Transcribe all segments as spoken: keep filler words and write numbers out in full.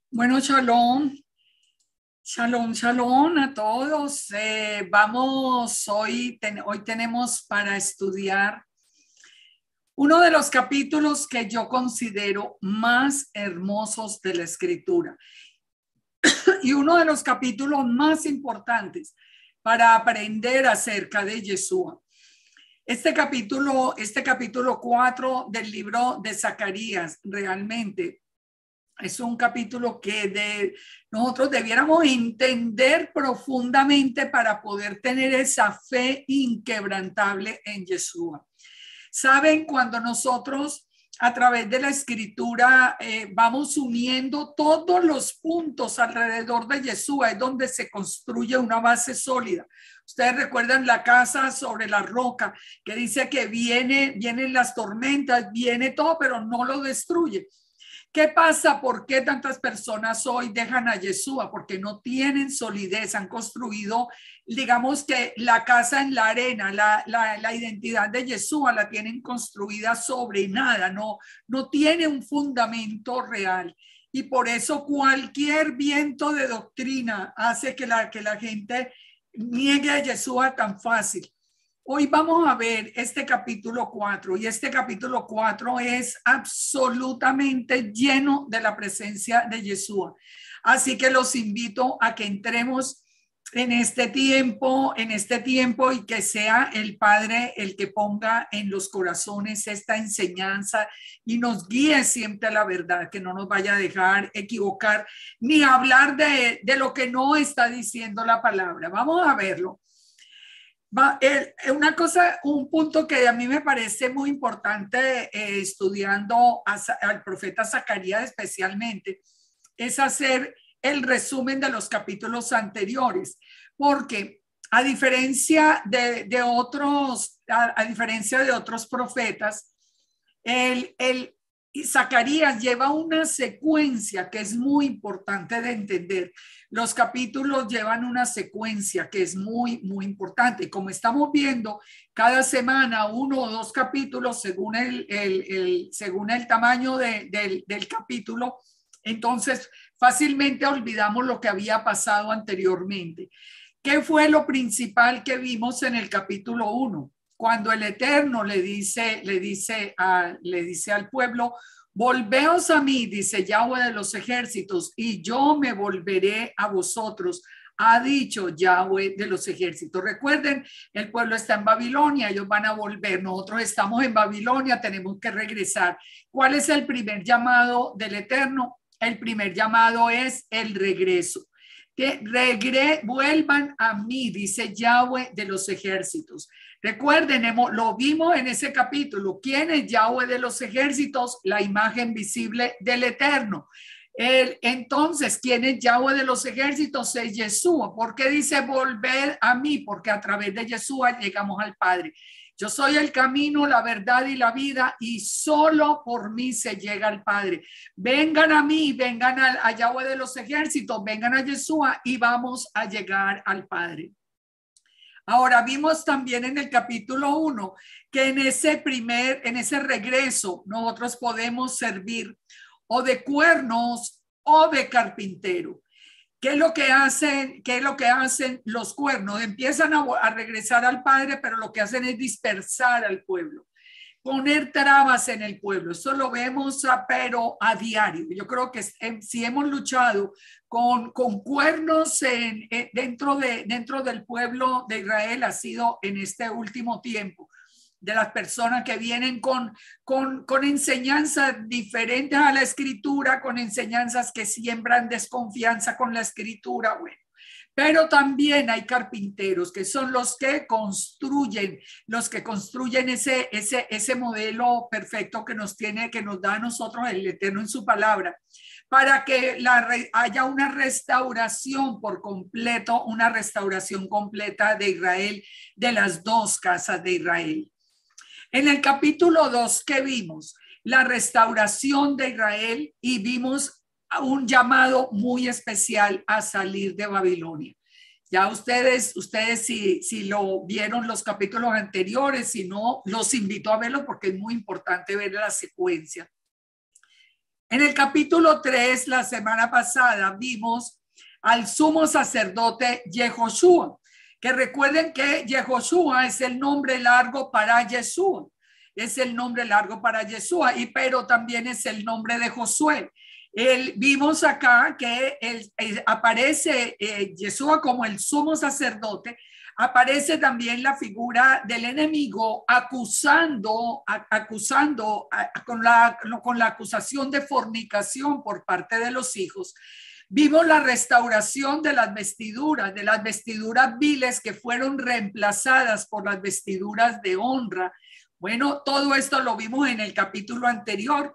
Bueno, shalom, shalom, shalom a todos. Eh, vamos, hoy, ten- hoy tenemos para estudiar uno de los capítulos que yo considero más hermosos de la Escritura y uno de los capítulos más importantes para aprender acerca de Yeshua. Este capítulo, este capítulo cuatro del libro de Zacarías, realmente es un capítulo que de, nosotros debiéramos entender profundamente para poder tener esa fe inquebrantable en Yeshua. Saben, cuando nosotros a través de la escritura eh, vamos uniendo todos los puntos alrededor de Yeshua, es donde se construye una base sólida. Ustedes recuerdan la casa sobre la roca, que dice que viene, vienen las tormentas, viene todo, pero no lo destruye. ¿Qué pasa? ¿Por qué tantas personas hoy dejan a Yeshua? Porque no tienen solidez, han construido, digamos que la casa en la arena, la, la, la identidad de Yeshua la tienen construida sobre nada, no, no tiene un fundamento real. Y por eso cualquier viento de doctrina hace que la, que la gente niegue a Yeshua tan fácil. Hoy vamos a ver este capítulo cuatro y este capítulo cuatro es absolutamente lleno de la presencia de Yeshua. Así que los invito a que entremos en este tiempo, en este tiempo y que sea el Padre el que ponga en los corazones esta enseñanza y nos guíe siempre a la verdad, que no nos vaya a dejar equivocar ni hablar de, de lo que no está diciendo la palabra. Vamos a verlo. Va, eh, una cosa, un punto que a mí me parece muy importante eh, estudiando a, al profeta Zacarías especialmente, es hacer el resumen de los capítulos anteriores, porque a diferencia de, de otros, a, a diferencia de otros profetas, el, el Zacarías lleva una secuencia que es muy importante de entender. Los capítulos llevan una secuencia que es muy, muy importante. Como estamos viendo, cada semana uno o dos capítulos según el, el, el, según el tamaño de, del, del capítulo, entonces fácilmente olvidamos lo que había pasado anteriormente. ¿Qué fue lo principal que vimos en el capítulo uno? Cuando el Eterno le dice, le dice, a, le dice al pueblo, volveos a mí, dice Yahweh de los ejércitos, y yo me volveré a vosotros, ha dicho Yahweh de los ejércitos. Recuerden, el pueblo está en Babilonia, ellos van a volver, nosotros estamos en Babilonia, tenemos que regresar. ¿Cuál es el primer llamado del Eterno? El primer llamado es el regreso. Que regre, vuelvan a mí, dice Yahweh de los ejércitos. Recuerden, hemos, lo vimos en ese capítulo. ¿Quién es Yahweh de los ejércitos? La imagen visible del Eterno. El, entonces, ¿quién es Yahweh de los ejércitos? Es Yeshua. ¿Por qué dice volver a mí? Porque a través de Yeshua llegamos al Padre. Yo soy el camino, la verdad y la vida, y solo por mí se llega al Padre. Vengan a mí, vengan a, a Yahweh de los ejércitos, vengan a Yeshua y vamos a llegar al Padre. Ahora vimos también en el capítulo uno que en ese primer, en ese regreso, nosotros podemos servir o de cuernos o de carpintero. ¿Qué es lo que hacen? ¿Qué es lo que hacen los cuernos? Empiezan a, a regresar al Padre, pero lo que hacen es dispersar al pueblo, poner trabas en el pueblo. Eso lo vemos, a, pero a diario. Yo creo que si hemos luchado con, con cuernos en, en, dentro, de, dentro del pueblo de Israel, ha sido en este último tiempo, de las personas que vienen con, con, con enseñanzas diferentes a la escritura, con enseñanzas que siembran desconfianza con la escritura. Bueno, pero también hay carpinteros que son los que construyen, los que construyen ese, ese, ese modelo perfecto que nos tiene, que nos da a nosotros el Eterno en su palabra, para que la, haya una restauración por completo, una restauración completa de Israel, de las dos casas de Israel. En el capítulo dos, ¿qué vimos? La restauración de Israel y vimos un llamado muy especial a salir de Babilonia. Ya ustedes, ustedes si, si lo vieron los capítulos anteriores, si no, los invito a verlo porque es muy importante ver la secuencia. En el capítulo tres, la semana pasada, vimos al sumo sacerdote Yehoshua, que recuerden que Yehoshua es el nombre largo para Yeshua, es el nombre largo para Yeshua, y pero también es el nombre de Josué. El, vimos acá que el, el, aparece eh, Yeshua como el sumo sacerdote. Aparece también la figura del enemigo acusando, a, acusando a, con, la, con la acusación de fornicación por parte de los hijos. Vimos la restauración de las vestiduras, de las vestiduras viles que fueron reemplazadas por las vestiduras de honra. Bueno, todo esto lo vimos en el capítulo anterior,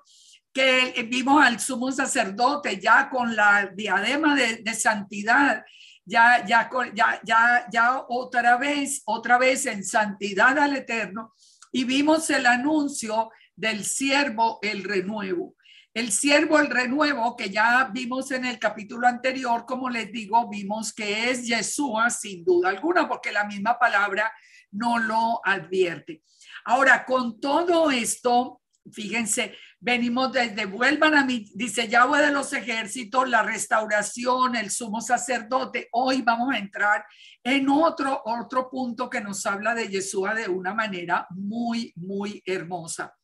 que vimos al sumo sacerdote ya con la diadema de, de santidad, ya, ya, ya, ya, ya otra vez, otra vez en santidad al Eterno, y vimos el anuncio del siervo, el renuevo. El siervo, el renuevo, que ya vimos en el capítulo anterior, como les digo, vimos que es Yeshua sin duda alguna, porque la misma palabra no lo advierte. Ahora, con todo esto, fíjense, venimos desde vuelvan a mí, dice Yahweh de los ejércitos, la restauración, el sumo sacerdote. Hoy vamos a entrar en otro, otro punto que nos habla de Yeshua de una manera muy, muy hermosa.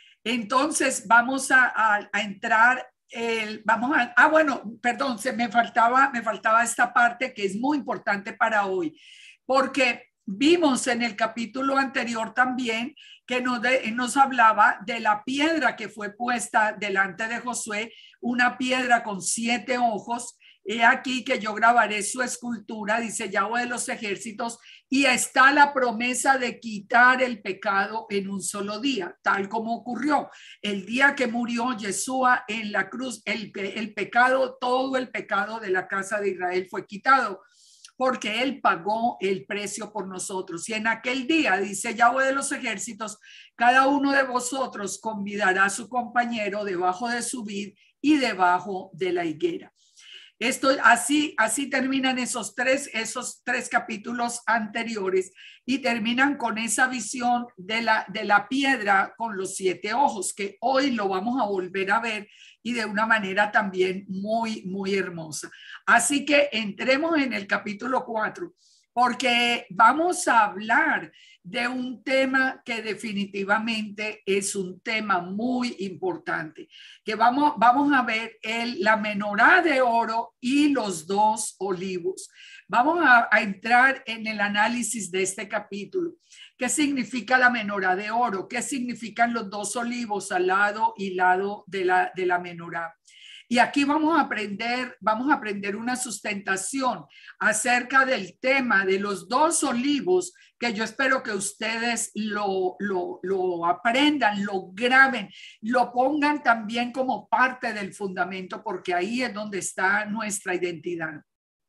Entonces vamos a, a, a entrar, el, vamos a, ah bueno, perdón, se me faltaba, me faltaba esta parte que es muy importante para hoy, porque vimos en el capítulo anterior también que nos, de, nos hablaba de la piedra que fue puesta delante de Josué, una piedra con siete ojos. He aquí que yo grabaré su escultura, dice Yahweh de los ejércitos, y está la promesa de quitar el pecado en un solo día, tal como ocurrió. El día que murió Yeshua en la cruz, el, el pecado, todo el pecado de la casa de Israel fue quitado, porque él pagó el precio por nosotros. Y en aquel día, dice Yahweh de los ejércitos, cada uno de vosotros convidará a su compañero debajo de su vid y debajo de la higuera. Esto así, así terminan esos tres, esos tres capítulos anteriores y terminan con esa visión de la, de la piedra con los siete ojos, que hoy lo vamos a volver a ver y de una manera también muy, muy hermosa. Así que entremos en el capítulo cuatro, porque vamos a hablar de un tema que definitivamente es un tema muy importante, que vamos, vamos a ver el, la menorá de oro y los dos olivos. Vamos a, a entrar en el análisis de este capítulo. ¿Qué significa la menorá de oro? ¿Qué significan los dos olivos al lado y lado de la, de la menorá? Y aquí vamos a aprender, vamos a aprender una sustentación acerca del tema de los dos olivos, que yo espero que ustedes lo, lo, lo aprendan, lo graben, lo pongan también como parte del fundamento, porque ahí es donde está nuestra identidad.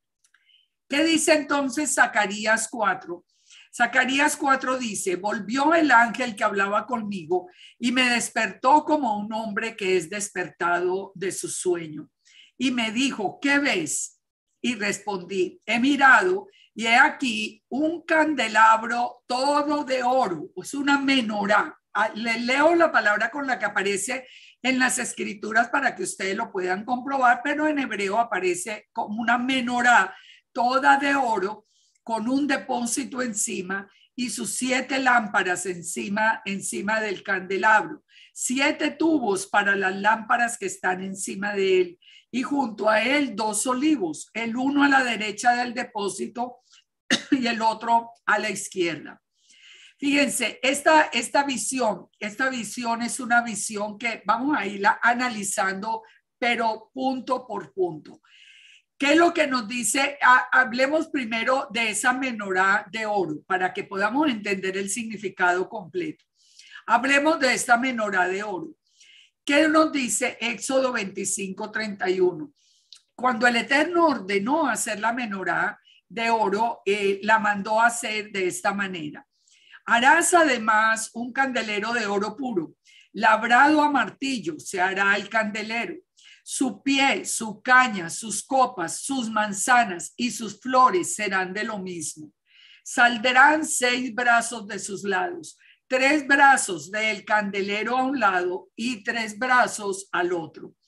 ¿Qué dice entonces Zacarías cuatro? Zacarías cuatro dice, volvió el ángel que hablaba conmigo y me despertó como un hombre que es despertado de su sueño. Y me dijo, ¿qué ves? Y respondí, he mirado y he aquí un candelabro todo de oro, es una menorá. Le leo la palabra con la que aparece en las escrituras para que ustedes lo puedan comprobar, pero en hebreo aparece como una menorá toda de oro, con un depósito encima y sus siete lámparas encima, encima del candelabro, siete tubos para las lámparas que están encima de él, y junto a él dos olivos, el uno a la derecha del depósito y el otro a la izquierda. Fíjense, esta, esta visión, esta visión es una visión que vamos a irla analizando, pero punto por punto. ¿Qué es lo que nos dice? Hablemos primero de esa menorá de oro para que podamos entender el significado completo. Hablemos de esta menorá de oro. ¿Qué nos dice Éxodo veinticinco, treinta y uno? Cuando el Eterno ordenó hacer la menorá de oro, eh, la mandó a hacer de esta manera. Harás además un candelero de oro puro, labrado a martillo, se hará el candelero. Su pie, su caña, sus copas, sus manzanas y sus flores serán de lo mismo. Saldrán seis brazos de sus lados, tres brazos del candelero a un lado y tres brazos al otro.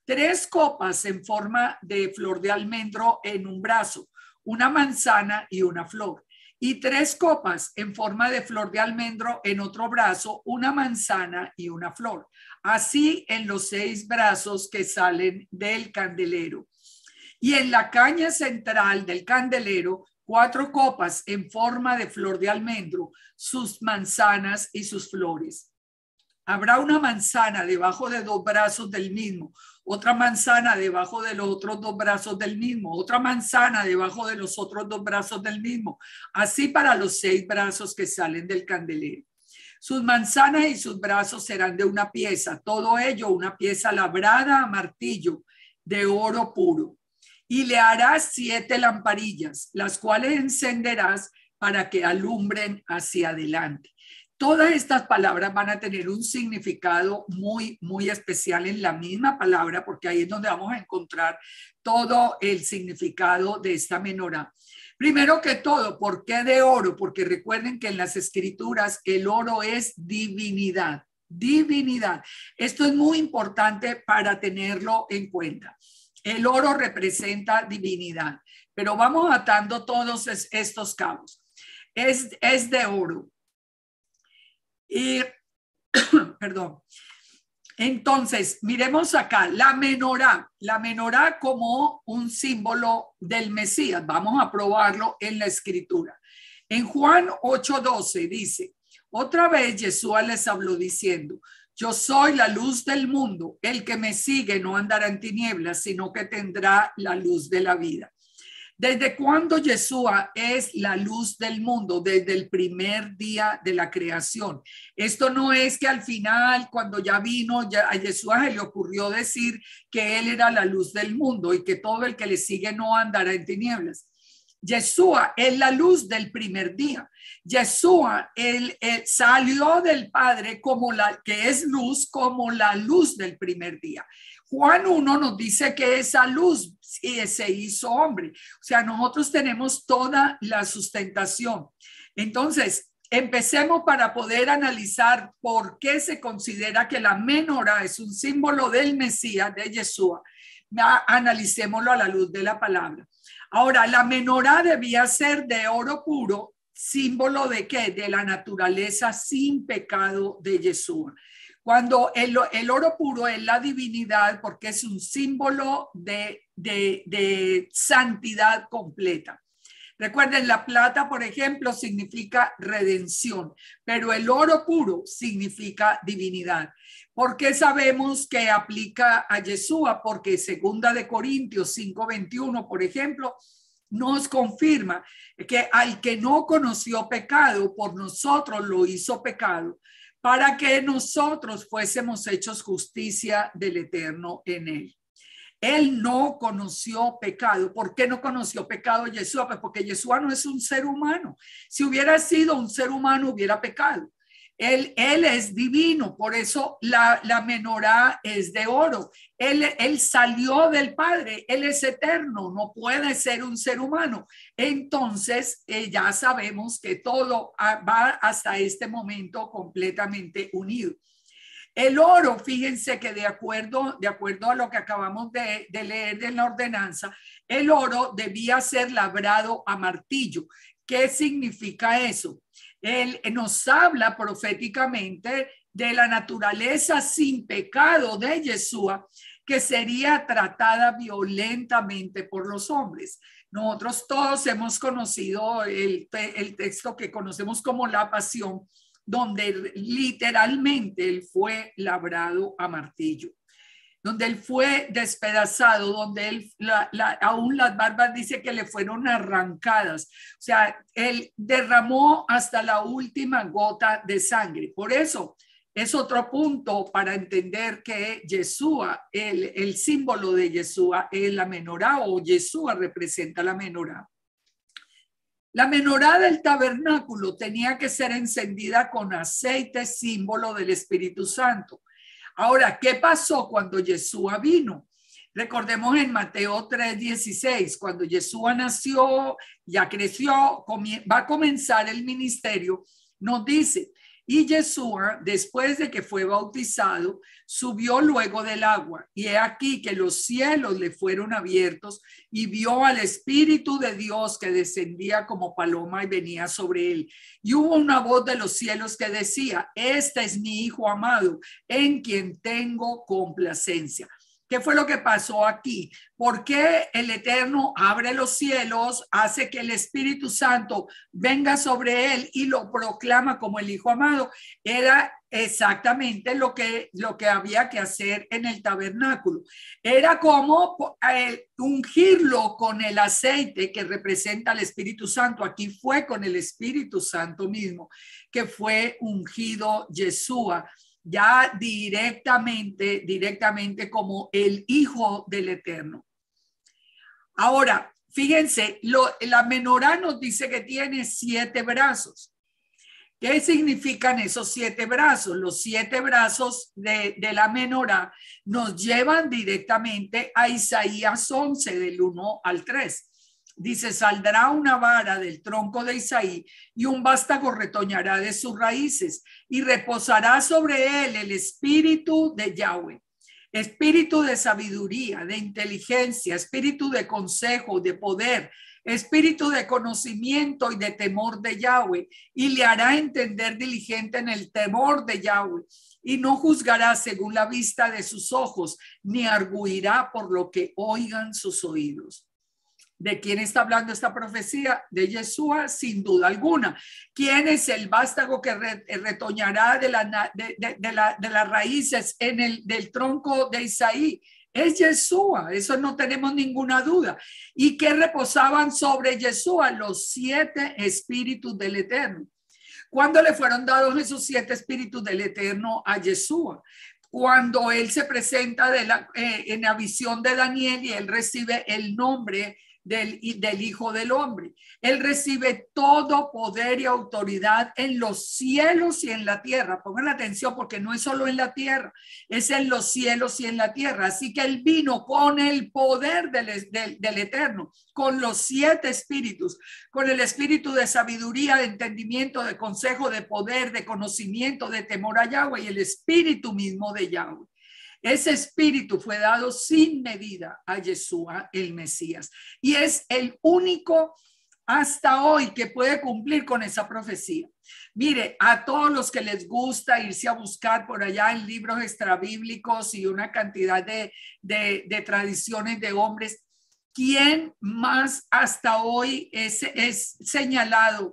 tres copas en forma de flor de almendro en un brazo, una manzana y una flor. Y tres copas en forma de flor de almendro en otro brazo, una manzana y una flor. Así en los seis brazos que salen del candelero. Y en la caña central del candelero, cuatro copas en forma de flor de almendro, sus manzanas y sus flores. Habrá una manzana debajo de dos brazos del mismo, otra manzana debajo de los otros dos brazos del mismo, otra manzana debajo de los otros dos brazos del mismo, así para los seis brazos que salen del candelero. Sus manzanas y sus brazos serán de una pieza, todo ello una pieza labrada a martillo de oro puro. Y le harás siete lamparillas, las cuales encenderás para que alumbren hacia adelante. Todas estas palabras van a tener un significado muy, muy especial en la misma palabra, porque ahí es donde vamos a encontrar todo el significado de esta menorá. Primero que todo, ¿por qué de oro? Porque recuerden que en las escrituras el oro es divinidad, divinidad. Esto es muy importante para tenerlo en cuenta. El oro representa divinidad, pero vamos atando todos estos cabos. Es, es de oro. Y, perdón, entonces, miremos acá, la menorá, la menorá como un símbolo del Mesías. Vamos a probarlo en la escritura. En Juan ocho doce dice, otra vez Jesús les habló diciendo, yo soy la luz del mundo, el que me sigue no andará en tinieblas, sino que tendrá la luz de la vida. ¿Desde cuándo Yeshua es la luz del mundo? Desde el primer día de la creación. Esto no es que al final, cuando ya vino, ya a Yeshua se le ocurrió decir que él era la luz del mundo y que todo el que le sigue no andará en tinieblas. Yeshua es la luz del primer día. Yeshua él, él salió del Padre como la que es luz, como la luz del primer día. Juan uno nos dice que esa luz se hizo hombre. O sea, nosotros tenemos toda la sustentación. Entonces, empecemos para poder analizar por qué se considera que la menorá es un símbolo del Mesías, de Yeshua. Analicémoslo a la luz de la palabra. Ahora, la menorá debía ser de oro puro, símbolo de qué? De la naturaleza sin pecado de Yeshua. Cuando el, el oro puro es la divinidad, porque es un símbolo de, de, de santidad completa. Recuerden, la plata, por ejemplo, significa redención, pero el oro puro significa divinidad. ¿Por qué sabemos que aplica a Yeshua? Porque segunda de Corintios cinco veintiuno, por ejemplo, nos confirma que al que no conoció pecado, por nosotros lo hizo pecado, para que nosotros fuésemos hechos justicia del Eterno en él. Él no conoció pecado. ¿Por qué no conoció pecado Yeshua? Pues porque Yeshua no es un ser humano. Si hubiera sido un ser humano, hubiera pecado. Él, él es divino, por eso la, la menorá es de oro. Él, él salió del Padre, Él es eterno, no puede ser un ser humano. Entonces, eh, ya sabemos que todo va hasta este momento completamente unido. El oro, fíjense que de acuerdo, de acuerdo a lo que acabamos de, de leer en la ordenanza, el oro debía ser labrado a martillo. ¿Qué significa eso? Él nos habla proféticamente de la naturaleza sin pecado de Yeshua, que sería tratada violentamente por los hombres. Nosotros todos hemos conocido el, el texto que conocemos como la Pasión, donde literalmente él fue labrado a martillo, donde él fue despedazado, donde él, la, la, aún las barbas dice que le fueron arrancadas. O sea, él derramó hasta la última gota de sangre. Por eso es otro punto para entender que Yeshua, el, el símbolo de Yeshua es la menorá, o Yeshua representa la menorá. La menorá del tabernáculo tenía que ser encendida con aceite, símbolo del Espíritu Santo. Ahora, ¿qué pasó cuando Yeshua vino? Recordemos en Mateo tres dieciséis, cuando Yeshua nació, ya creció, va a comenzar el ministerio, nos dice, Y Yeshua, después de que fue bautizado, subió luego del agua. Y he aquí que los cielos le fueron abiertos y vio al Espíritu de Dios que descendía como paloma y venía sobre él. Y hubo una voz de los cielos que decía: este es mi Hijo amado, en quien tengo complacencia. ¿Qué fue lo que pasó aquí? ¿Por qué el Eterno abre los cielos, hace que el Espíritu Santo venga sobre él y lo proclama como el Hijo amado? Era exactamente lo que, lo que había que hacer en el tabernáculo. Era como eh, ungirlo con el aceite que representa al Espíritu Santo. Aquí fue con el Espíritu Santo mismo que fue ungido Yeshua, ya directamente, directamente como el Hijo del Eterno. Ahora, fíjense, lo, la menorá nos dice que tiene siete brazos. ¿Qué significan esos siete brazos? Los siete brazos de, de la menorá nos llevan directamente a Isaías once, del uno al tres. Dice: saldrá una vara del tronco de Isaí y un vástago retoñará de sus raíces y reposará sobre él el espíritu de Yahweh, espíritu de sabiduría, de inteligencia, espíritu de consejo, de poder, espíritu de conocimiento y de temor de Yahweh, y le hará entender diligente en el temor de Yahweh, y no juzgará según la vista de sus ojos, ni arguirá por lo que oigan sus oídos. ¿De quién está hablando esta profecía? De Yeshua, sin duda alguna. ¿Quién es el vástago que retoñará de, la, de, de, de, la, de las raíces en el del tronco de Isaí? Es Yeshua, eso no tenemos ninguna duda. ¿Y qué reposaban sobre Yeshua? Los siete espíritus del Eterno. ¿Cuándo le fueron dados esos siete espíritus del Eterno a Yeshua? Cuando él se presenta de la, eh, en la visión de Daniel y él recibe el nombre Del, del Hijo del Hombre. Él recibe todo poder y autoridad en los cielos y en la tierra. Pongan atención, porque no es solo en la tierra, es en los cielos y en la tierra. Así que él vino con el poder del, del, del Eterno, con los siete espíritus, con el espíritu de sabiduría, de entendimiento, de consejo, de poder, de conocimiento, de temor a Yahweh, y el espíritu mismo de Yahweh. Ese espíritu fue dado sin medida a Yeshua, el Mesías, y es el único hasta hoy que puede cumplir con esa profecía. Mire, a todos los que les gusta irse a buscar por allá en libros extrabíblicos y una cantidad de, de, de tradiciones de hombres, ¿quién más hasta hoy es, es señalado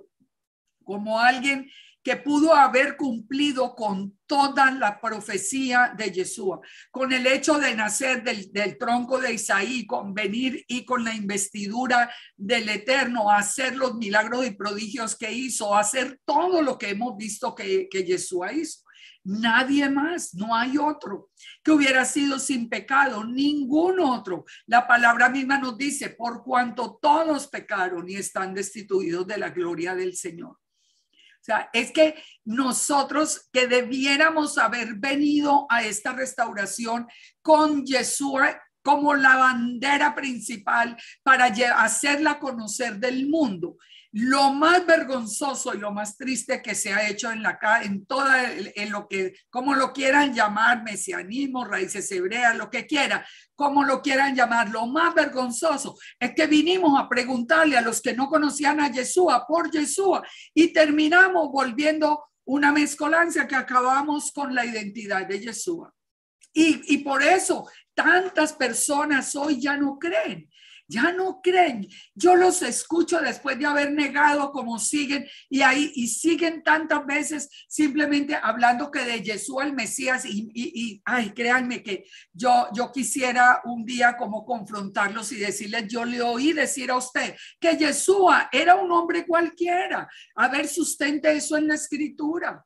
como alguien que pudo haber cumplido con toda la profecía de Yeshua, con el hecho de nacer del, del tronco de Isaí, con venir y con la investidura del Eterno, hacer los milagros y prodigios que hizo, hacer todo lo que hemos visto que, que Yeshua hizo? Nadie más, no hay otro que hubiera sido sin pecado, ningún otro. La palabra misma nos dice: por cuanto todos pecaron y están destituidos de la gloria del Señor. O sea, es que nosotros que debiéramos haber venido a esta restauración con Yeshua como la bandera principal para hacerla conocer del mundo. Lo más vergonzoso y lo más triste que se ha hecho en la en toda en lo que, como lo quieran llamar, mesianismo, raíces hebreas, lo que quiera, como lo quieran llamar, lo más vergonzoso es que vinimos a preguntarle a los que no conocían a Yeshua por Yeshua y terminamos volviendo una mezcolanza que acabamos con la identidad de Yeshua. Y, y por eso tantas personas hoy ya no creen. Ya no creen. Yo los escucho después de haber negado como siguen y ahí y siguen tantas veces simplemente hablando que de Yeshua el Mesías y, y, y ay, créanme que yo, yo quisiera un día como confrontarlos y decirles: yo le oí decir a usted que Yeshua era un hombre cualquiera. A ver, sustente eso en la escritura.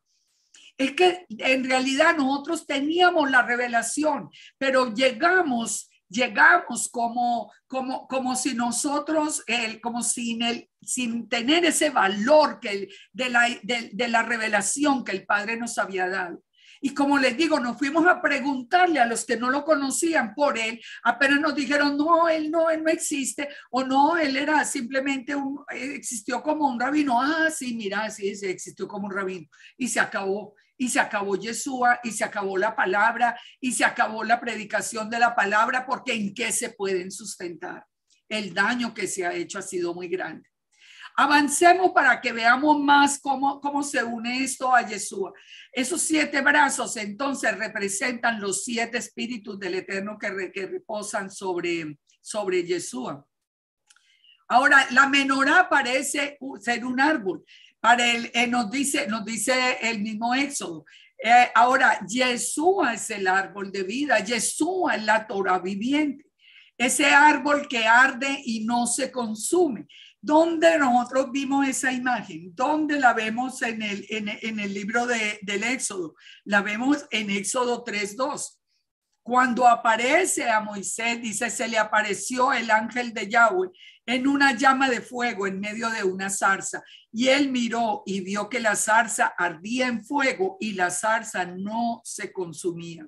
Es que en realidad nosotros teníamos la revelación, pero llegamos Llegamos como, como, como si nosotros, eh, como sin, el, sin tener ese valor que el, de, la, de, de la revelación que el Padre nos había dado. Y como les digo, nos fuimos a preguntarle a los que no lo conocían por él, apenas nos dijeron, no, él no, él no existe, o no, él era simplemente un, existió como un rabino. Ah, sí, mira, sí, sí, existió como un rabino. Y se acabó, y se acabó Yeshua, y se acabó la palabra, y se acabó la predicación de la palabra, porque ¿en qué se pueden sustentar? El daño que se ha hecho ha sido muy grande. Avancemos para que veamos más cómo, cómo se une esto a Yeshua. Esos siete brazos entonces representan los siete espíritus del Eterno que, re, que reposan sobre, sobre Yeshua. Ahora, la menorá parece ser un árbol. Para el, eh, nos, dice, nos dice el mismo Éxodo. Eh, ahora, Yeshua es el árbol de vida. Yeshua es la Torah viviente. Ese árbol que arde y no se consume. ¿Dónde nosotros vimos esa imagen? ¿Dónde la vemos en el, en, en el libro de, del Éxodo? La vemos en Éxodo tres dos. Cuando aparece a Moisés, dice, se le apareció el ángel de Yahweh en una llama de fuego en medio de una zarza. Y él miró y vio que la zarza ardía en fuego y la zarza no se consumía.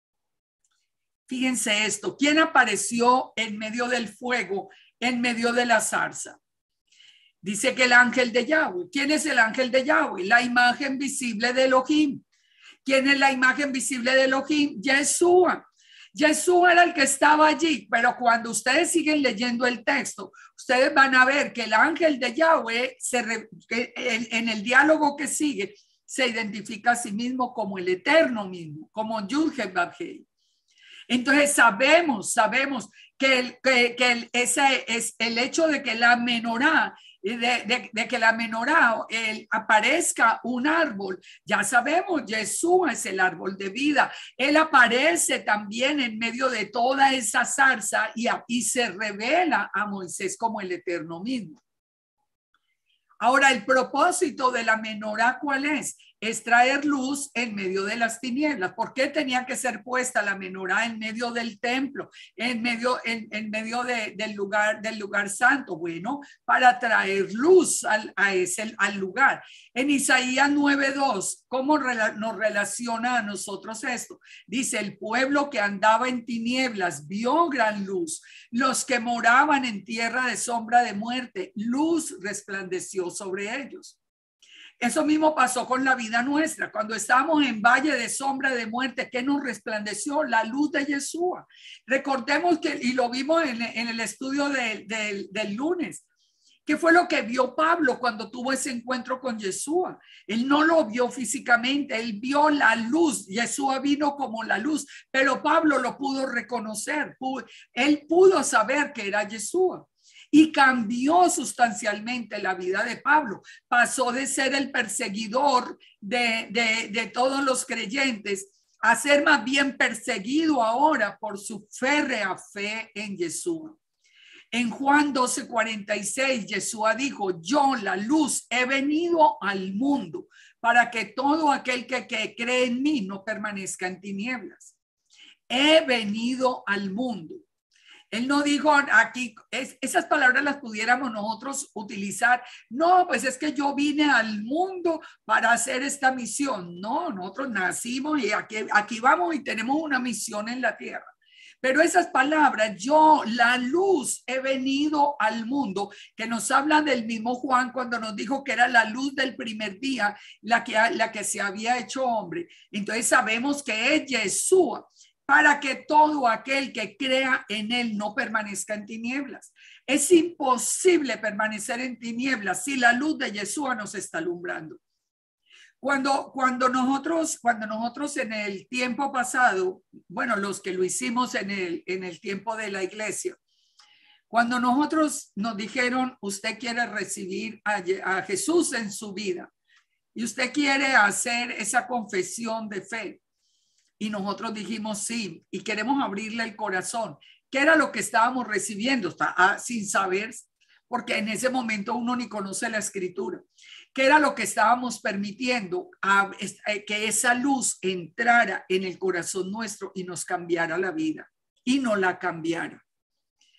Fíjense esto, ¿quién apareció en medio del fuego, en medio de la zarza? Dice que el ángel de Yahweh. ¿Quién es el ángel de Yahweh? La imagen visible de Elohim. ¿Quién es la imagen visible de Elohim? Yeshua. Yeshua era el que estaba allí, pero cuando ustedes siguen leyendo el texto, ustedes van a ver que el ángel de Yahweh, se re, que en, en el diálogo que sigue, se identifica a sí mismo como el eterno mismo, como Yud-Heh-Vav-Heh. Entonces sabemos, sabemos que, el, que, que el, ese es el hecho de que la menorá, de, de, de que la menorá el, aparezca un árbol. Ya sabemos, Yeshua es el árbol de vida. Él aparece también en medio de toda esa zarza y, y se revela a Moisés como el eterno mismo. Ahora, el propósito de la menorá, ¿cuál es? Es traer luz en medio de las tinieblas. ¿Por qué tenía que ser puesta la menorá en medio del templo, en medio, en, en medio de, del, lugar, del lugar santo? Bueno, para traer luz al, a ese, al lugar. En Isaías nueve dos, ¿cómo rela, nos relaciona a nosotros esto? Dice, el pueblo que andaba en tinieblas vio gran luz. Los que moraban en tierra de sombra de muerte, luz resplandeció sobre ellos. Eso mismo pasó con la vida nuestra. Cuando estábamos en valle de sombra de muerte, ¿qué nos resplandeció? La luz de Yeshua. Recordemos que, y lo vimos en, en el estudio de, de, del lunes, ¿qué fue lo que vio Pablo cuando tuvo ese encuentro con Yeshua? Él no lo vio físicamente, él vio la luz. Yeshua vino como la luz, pero Pablo lo pudo reconocer. Él pudo saber que era Yeshua. Y cambió sustancialmente la vida de Pablo. Pasó de ser el perseguidor de, de, de todos los creyentes a ser más bien perseguido ahora por su férrea fe en Yeshua. En Juan doce cuarenta y seis, Yeshua dijo, yo, la luz, he venido al mundo para que todo aquel que, que cree en mí no permanezca en tinieblas. He venido al mundo. Él no dijo aquí, es, esas palabras las pudiéramos nosotros utilizar. No, pues es que yo vine al mundo para hacer esta misión. No, nosotros nacimos y aquí, aquí vamos y tenemos una misión en la tierra. Pero esas palabras, yo, la luz, he venido al mundo, que nos hablan del mismo Juan cuando nos dijo que era la luz del primer día, la que, la que se había hecho hombre. Entonces sabemos que es Yeshua, para que todo aquel que crea en él no permanezca en tinieblas. Es imposible permanecer en tinieblas si la luz de Yeshua nos está alumbrando. Cuando, cuando, nosotros, cuando nosotros en el tiempo pasado, bueno, los que lo hicimos en el, en el tiempo de la iglesia, cuando nosotros nos dijeron, usted quiere recibir a, a Jesús en su vida y usted quiere hacer esa confesión de fe, y nosotros dijimos sí, y queremos abrirle el corazón. ¿Qué era lo que estábamos recibiendo? Está, ah, sin saber, porque en ese momento uno ni conoce la escritura. ¿Qué era lo que estábamos permitiendo? Ah, es, eh, que esa luz entrara en el corazón nuestro y nos cambiara la vida, y no la cambiara.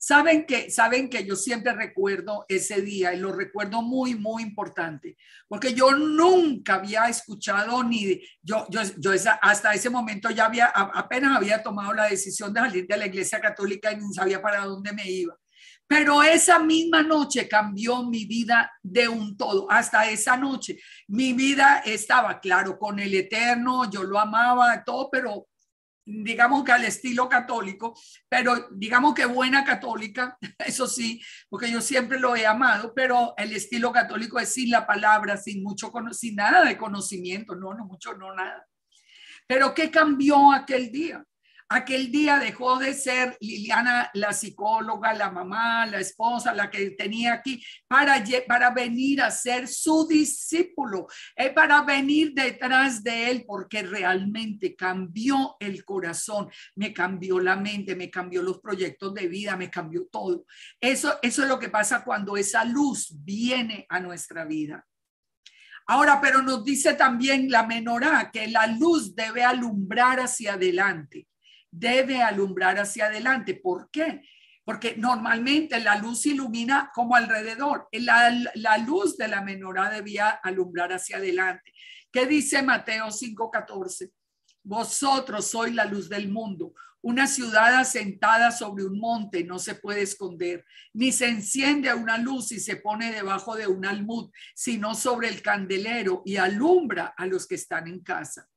Saben que, saben que yo siempre recuerdo ese día y lo recuerdo muy, muy importante, porque yo nunca había escuchado ni yo, yo, yo esa, hasta ese momento ya había, apenas había tomado la decisión de salir de la Iglesia Católica y ni sabía para dónde me iba. Pero esa misma noche cambió mi vida de un todo. Hasta esa noche mi vida estaba, claro, con el Eterno, yo lo amaba, todo, pero digamos que al estilo católico, pero digamos que buena católica, eso sí, porque yo siempre lo he amado, pero el estilo católico es sin la palabra, sin mucho, sin nada de conocimiento, no, no mucho, no nada. Pero ¿qué cambió aquel día? Aquel día dejó de ser Liliana la psicóloga, la mamá, la esposa, la que tenía aquí, para, para venir a ser su discípulo, eh, para venir detrás de él, porque realmente cambió el corazón, me cambió la mente, me cambió los proyectos de vida, me cambió todo. Eso, eso es lo que pasa cuando esa luz viene a nuestra vida. Ahora, pero nos dice también la menorá que la luz debe alumbrar hacia adelante. Debe alumbrar hacia adelante. ¿Por qué? Porque normalmente la luz ilumina como alrededor. La, la luz de la menorá debía alumbrar hacia adelante. ¿Qué dice Mateo cinco catorce? Vosotros sois la luz del mundo. Una ciudad asentada sobre un monte no se puede esconder, ni se enciende una luz y se pone debajo de un almud, sino sobre el candelero y alumbra a los que están en casa.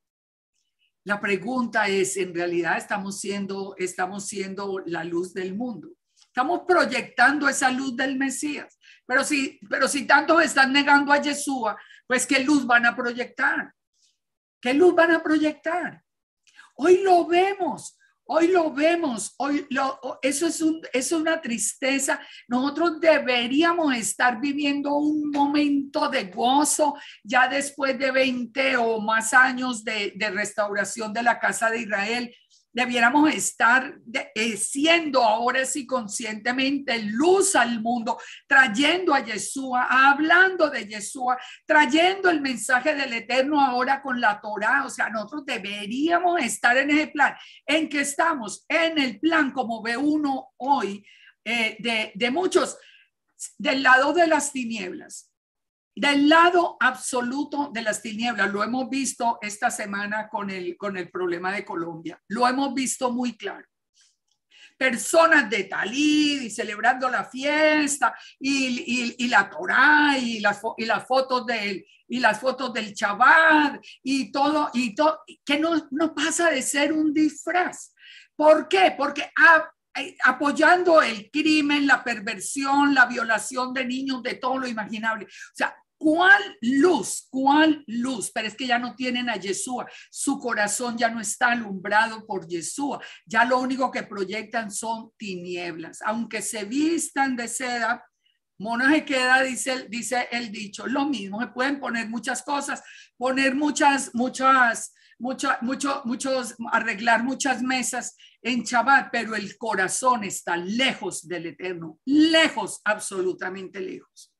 La pregunta es, ¿en realidad estamos siendo, estamos siendo la luz del mundo? Estamos proyectando esa luz del Mesías. Pero si, pero si tantos están negando a Yeshua, pues ¿qué luz van a proyectar? ¿Qué luz van a proyectar? Hoy lo vemos. Hoy lo vemos, hoy lo, eso es, un, es una tristeza. Nosotros deberíamos estar viviendo un momento de gozo ya después de veinte o más años de, de restauración de la casa de Israel. Debiéramos estar de, eh, siendo ahora sí conscientemente luz al mundo, trayendo a Yeshua, hablando de Yeshua, trayendo el mensaje del Eterno ahora con la Torá. O sea, nosotros deberíamos estar en ese plan. ¿En qué estamos? En el plan, como ve uno hoy, eh, de, de muchos, del lado de las tinieblas. Del lado absoluto de las tinieblas, lo hemos visto esta semana con el, con el problema de Colombia, lo hemos visto muy claro. Personas de Talí y celebrando la fiesta y, y, y la Torá y las, y las fotos del y las fotos del Shabbat y todo, y todo que no, no pasa de ser un disfraz. ¿Por qué? Porque ha, apoyando el crimen, la perversión, la violación de niños, de todo lo imaginable. O sea, ¿cuál luz? ¿Cuál luz? Pero es que ya no tienen a Yeshua. Su corazón ya no está alumbrado por Yeshua. Ya lo único que proyectan son tinieblas. Aunque se vistan de seda, mono se queda, dice, dice el dicho. Lo mismo, se pueden poner muchas cosas, poner muchas, muchas, muchas, mucho, muchos, arreglar muchas mesas en Shabbat, pero el corazón está lejos del Eterno, lejos, absolutamente lejos,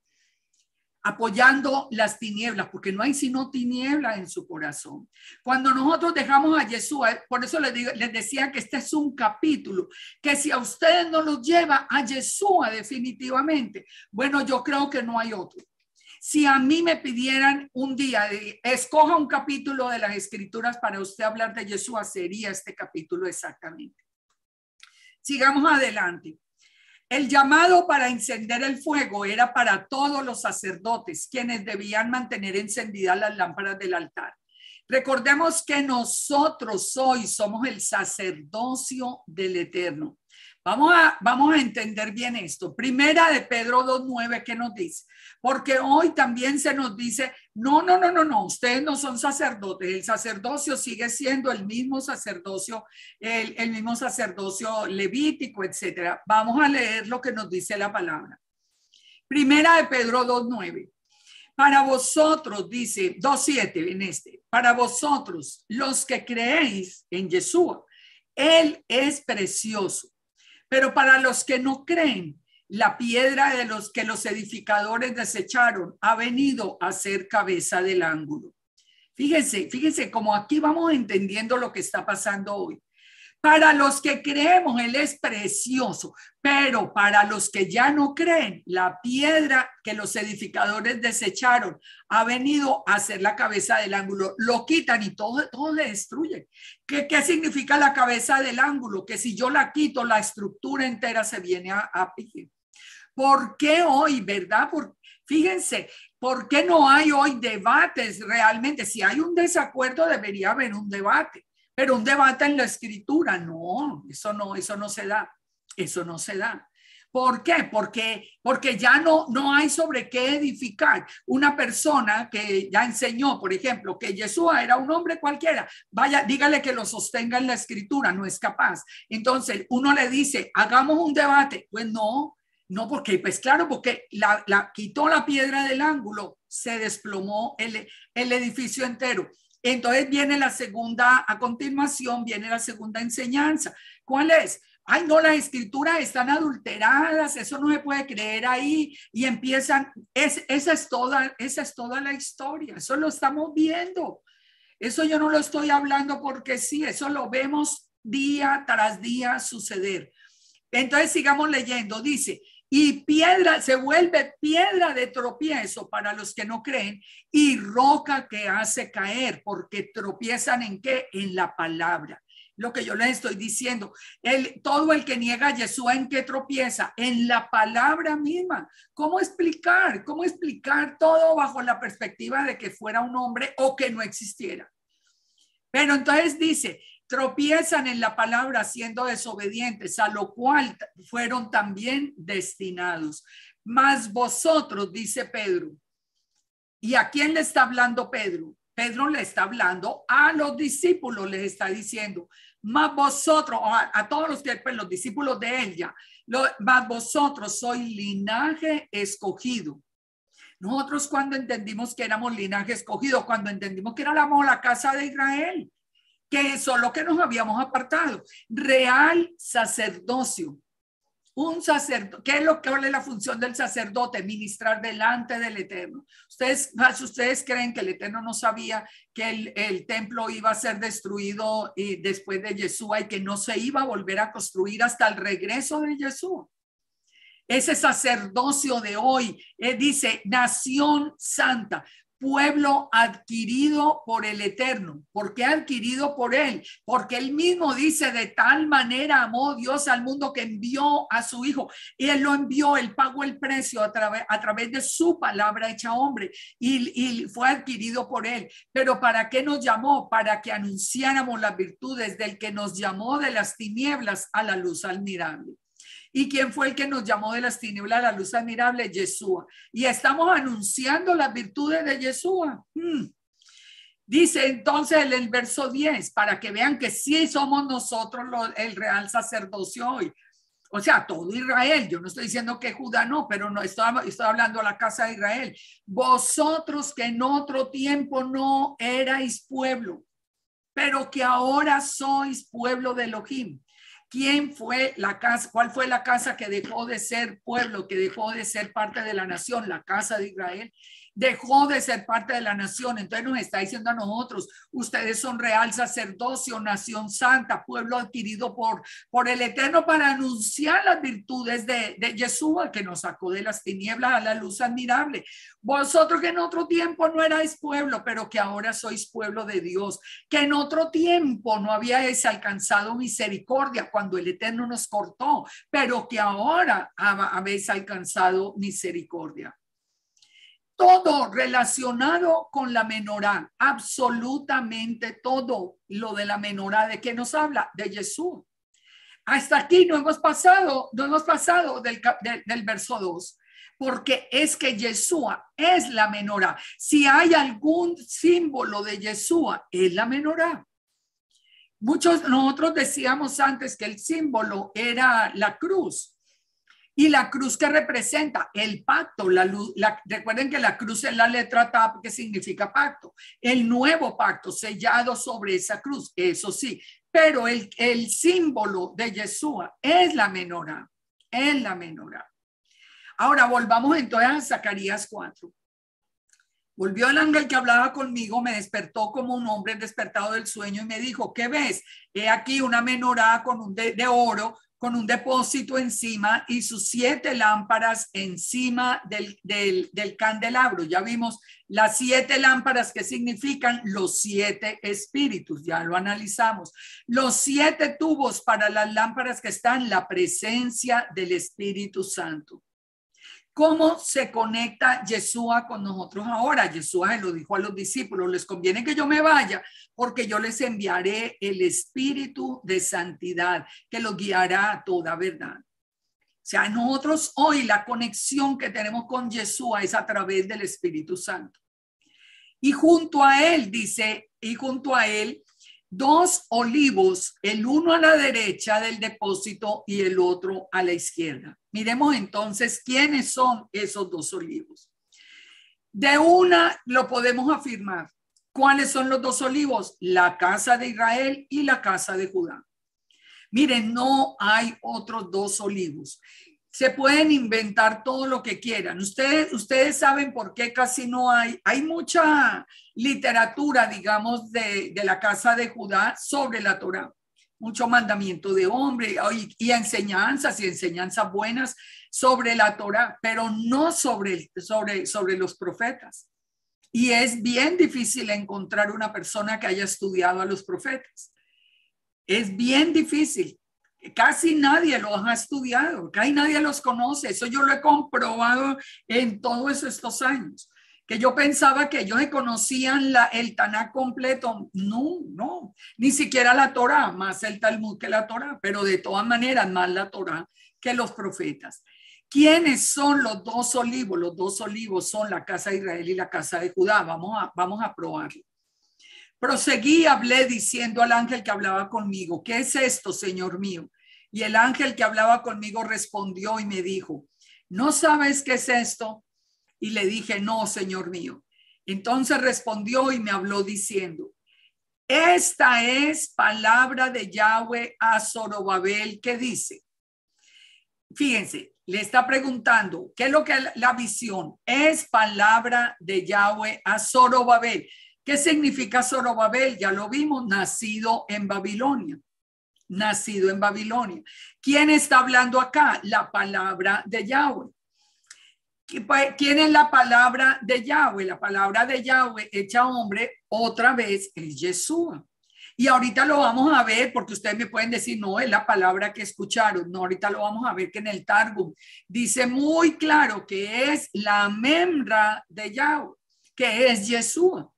apoyando las tinieblas, porque no hay sino tiniebla en su corazón. Cuando nosotros dejamos a Yeshua, por eso les, digo, les decía que este es un capítulo, que si a ustedes no los lleva a Yeshua definitivamente, bueno, yo creo que no hay otro. Si a mí me pidieran un día, de, escoja un capítulo de las Escrituras para usted hablar de Yeshua, sería este capítulo exactamente. Sigamos adelante. El llamado para encender el fuego era para todos los sacerdotes, quienes debían mantener encendidas las lámparas del altar. Recordemos que nosotros hoy somos el sacerdocio del Eterno. Vamos a, vamos a entender bien esto. Primera de Pedro dos nueve, ¿qué nos dice? Porque hoy también se nos dice, no, no, no, no, no, ustedes no son sacerdotes. El sacerdocio sigue siendo el mismo sacerdocio, el, el mismo sacerdocio levítico, etcétera. Vamos a leer lo que nos dice la palabra. Primera de Pedro dos nueve. Para vosotros, dice dos siete en este, para vosotros, los que creéis en Yeshua, Él es precioso. Pero para los que no creen, la piedra de los que los edificadores desecharon ha venido a ser cabeza del ángulo. Fíjense, fíjense cómo aquí vamos entendiendo lo que está pasando hoy. Para los que creemos, Él es precioso, pero para los que ya no creen, la piedra que los edificadores desecharon ha venido a ser la cabeza del ángulo. Lo quitan y todo, todo le destruyen. ¿Qué, ¿Qué significa la cabeza del ángulo? Que si yo la quito, la estructura entera se viene a, a pique. ¿Por qué hoy, verdad? Por, fíjense, ¿por qué no hay hoy debates realmente? Si hay un desacuerdo, debería haber un debate. Pero un debate en la escritura, no, eso no, eso no se da, eso no se da. ¿Por qué? Porque, porque ya no, no hay sobre qué edificar. Una persona que ya enseñó, por ejemplo, que Yeshua era un hombre cualquiera, vaya, dígale que lo sostenga en la escritura, no es capaz. Entonces, uno le dice, hagamos un debate. Pues no, no, porque, pues claro, porque la, la quitó la piedra del ángulo, se desplomó el, el edificio entero. Entonces viene la segunda, a continuación viene la segunda enseñanza. ¿Cuál es? Ay, no, las escrituras están adulteradas, eso no se puede creer ahí. Y empiezan, es, esa, es toda, esa es toda la historia, eso lo estamos viendo. Eso yo no lo estoy hablando porque sí, eso lo vemos día tras día suceder. Entonces sigamos leyendo, dice, y piedra, se vuelve piedra de tropiezo para los que no creen y roca que hace caer, porque tropiezan en qué, en la palabra. Lo que yo les estoy diciendo, el, todo el que niega a Yeshua, ¿en qué tropieza? En la palabra misma. ¿Cómo explicar? ¿Cómo explicar todo bajo la perspectiva de que fuera un hombre o que no existiera? Pero entonces dice, tropiezan en la palabra siendo desobedientes, a lo cual fueron también destinados. Mas vosotros, dice Pedro, ¿y a quién le está hablando Pedro? Pedro le está hablando a los discípulos, les está diciendo, más vosotros, a, a todos los que, pues, los discípulos de él ya, lo, más vosotros sois linaje escogido. Nosotros cuando entendimos que éramos linaje escogido, cuando entendimos que éramos la casa de Israel, que solo que nos habíamos apartado, real sacerdocio, un sacerdote, ¿qué es lo que es la función del sacerdote? Ministrar delante del Eterno. Ustedes, ustedes creen que el Eterno no sabía que el, el templo iba a ser destruido y después de Yeshua y que no se iba a volver a construir hasta el regreso de Yeshua. Ese sacerdocio de hoy eh, dice nación santa, pueblo adquirido por el Eterno. ¿Por qué adquirido por él? Porque él mismo dice, de tal manera amó Dios al mundo que envió a su hijo. Y él lo envió, él pagó el precio a, través, a través de su palabra hecha hombre y, y fue adquirido por él. Pero ¿para qué nos llamó? Para que anunciáramos las virtudes del que nos llamó de las tinieblas a la luz admirable. ¿Y quién fue el que nos llamó de las tinieblas a la luz admirable? Yeshua. Y estamos anunciando las virtudes de Yeshua. Hmm. Dice entonces en el verso diez, para que vean que sí somos nosotros los, el real sacerdocio hoy. O sea, todo Israel. Yo no estoy diciendo que Judá no, pero no estoy, estoy hablando a la casa de Israel. Vosotros que en otro tiempo no erais pueblo, pero que ahora sois pueblo de Elohim. ¿Quién fue la casa? ¿Cuál fue la casa que dejó de ser pueblo, que dejó de ser parte de la nación? La casa de Israel. Dejó de ser parte de la nación. Entonces nos está diciendo a nosotros, ustedes son real sacerdocio, nación santa, pueblo adquirido por, por el Eterno para anunciar las virtudes de, de Yeshua, que nos sacó de las tinieblas a la luz admirable. Vosotros que en otro tiempo no erais pueblo, pero que ahora sois pueblo de Dios, que en otro tiempo no habíais alcanzado misericordia cuando el Eterno nos cortó, pero que ahora habéis alcanzado misericordia. Todo relacionado con la menorá, absolutamente todo lo de la menorá. ¿De qué nos habla? De Jesús. Hasta aquí no hemos pasado, no hemos pasado del, del, del verso dos, porque es que Yeshua es la menorá. Si hay algún símbolo de Yeshua, es la menorá. Muchos, nosotros decíamos antes que el símbolo era la cruz. Y la cruz que representa el pacto, la luz, la, recuerden que la cruz es la letra T A P que significa pacto, el nuevo pacto sellado sobre esa cruz, eso sí, pero el, el símbolo de Yeshua es la menorá, es la menorá. Ahora volvamos entonces a Zacarías cuatro. Volvió el ángel que hablaba conmigo, me despertó como un hombre despertado del sueño y me dijo, ¿qué ves? He aquí una menorá con un de, de oro, con un depósito encima y sus siete lámparas encima del, del, del candelabro. Ya vimos las siete lámparas que significan los siete espíritus, ya lo analizamos. Los siete tubos para las lámparas que están, la presencia del Espíritu Santo. ¿Cómo se conecta Yeshua con nosotros ahora? Yeshua se lo dijo a los discípulos, les conviene que yo me vaya porque yo les enviaré el Espíritu de santidad que los guiará a toda verdad. O sea, nosotros hoy la conexión que tenemos con Yeshua es a través del Espíritu Santo. Y junto a él, dice, y junto a él, dos olivos, el uno a la derecha del depósito y el otro a la izquierda. Miremos entonces quiénes son esos dos olivos. De una lo podemos afirmar. ¿Cuáles son los dos olivos? La casa de Israel y la casa de Judá. Miren, no hay otros dos olivos. Se pueden inventar todo lo que quieran. Ustedes, ustedes saben por qué casi no hay. Hay mucha literatura, digamos, de, de la casa de Judá sobre la Torá. Mucho mandamiento de hombre y, y enseñanzas y enseñanzas buenas sobre la Torá, pero no sobre, sobre, sobre los profetas. Y es bien difícil encontrar una persona que haya estudiado a los profetas. Es bien difícil. Casi nadie los ha estudiado, casi nadie los conoce. Eso yo lo he comprobado en todos estos años. Que yo pensaba que ellos conocían la, el Tanakh completo. No, no, ni siquiera la Torá, más el Talmud que la Torá, pero de todas maneras más la Torá que los profetas. ¿Quiénes son los dos olivos? Los dos olivos son la casa de Israel y la casa de Judá. Vamos a, vamos a probarlo. Proseguí, hablé diciendo al ángel que hablaba conmigo, ¿qué es esto, Señor mío? Y el ángel que hablaba conmigo respondió y me dijo, ¿no sabes qué es esto? Y le dije, no, Señor mío. Entonces respondió y me habló diciendo, esta es palabra de Yahweh a Zorobabel que dice, fíjense, le está preguntando, ¿qué es lo que la visión? Es palabra de Yahweh a Zorobabel. ¿Qué significa Zorobabel? Ya lo vimos, nacido en Babilonia. Nacido en Babilonia. ¿Quién está hablando acá? La palabra de Yahweh. ¿Quién es la palabra de Yahweh? La palabra de Yahweh hecha hombre otra vez es Yeshua. Y ahorita lo vamos a ver porque ustedes me pueden decir, no, es la palabra que escucharon. No, ahorita lo vamos a ver que en el Targum dice muy claro que es la memra de Yahweh, que es Yeshua.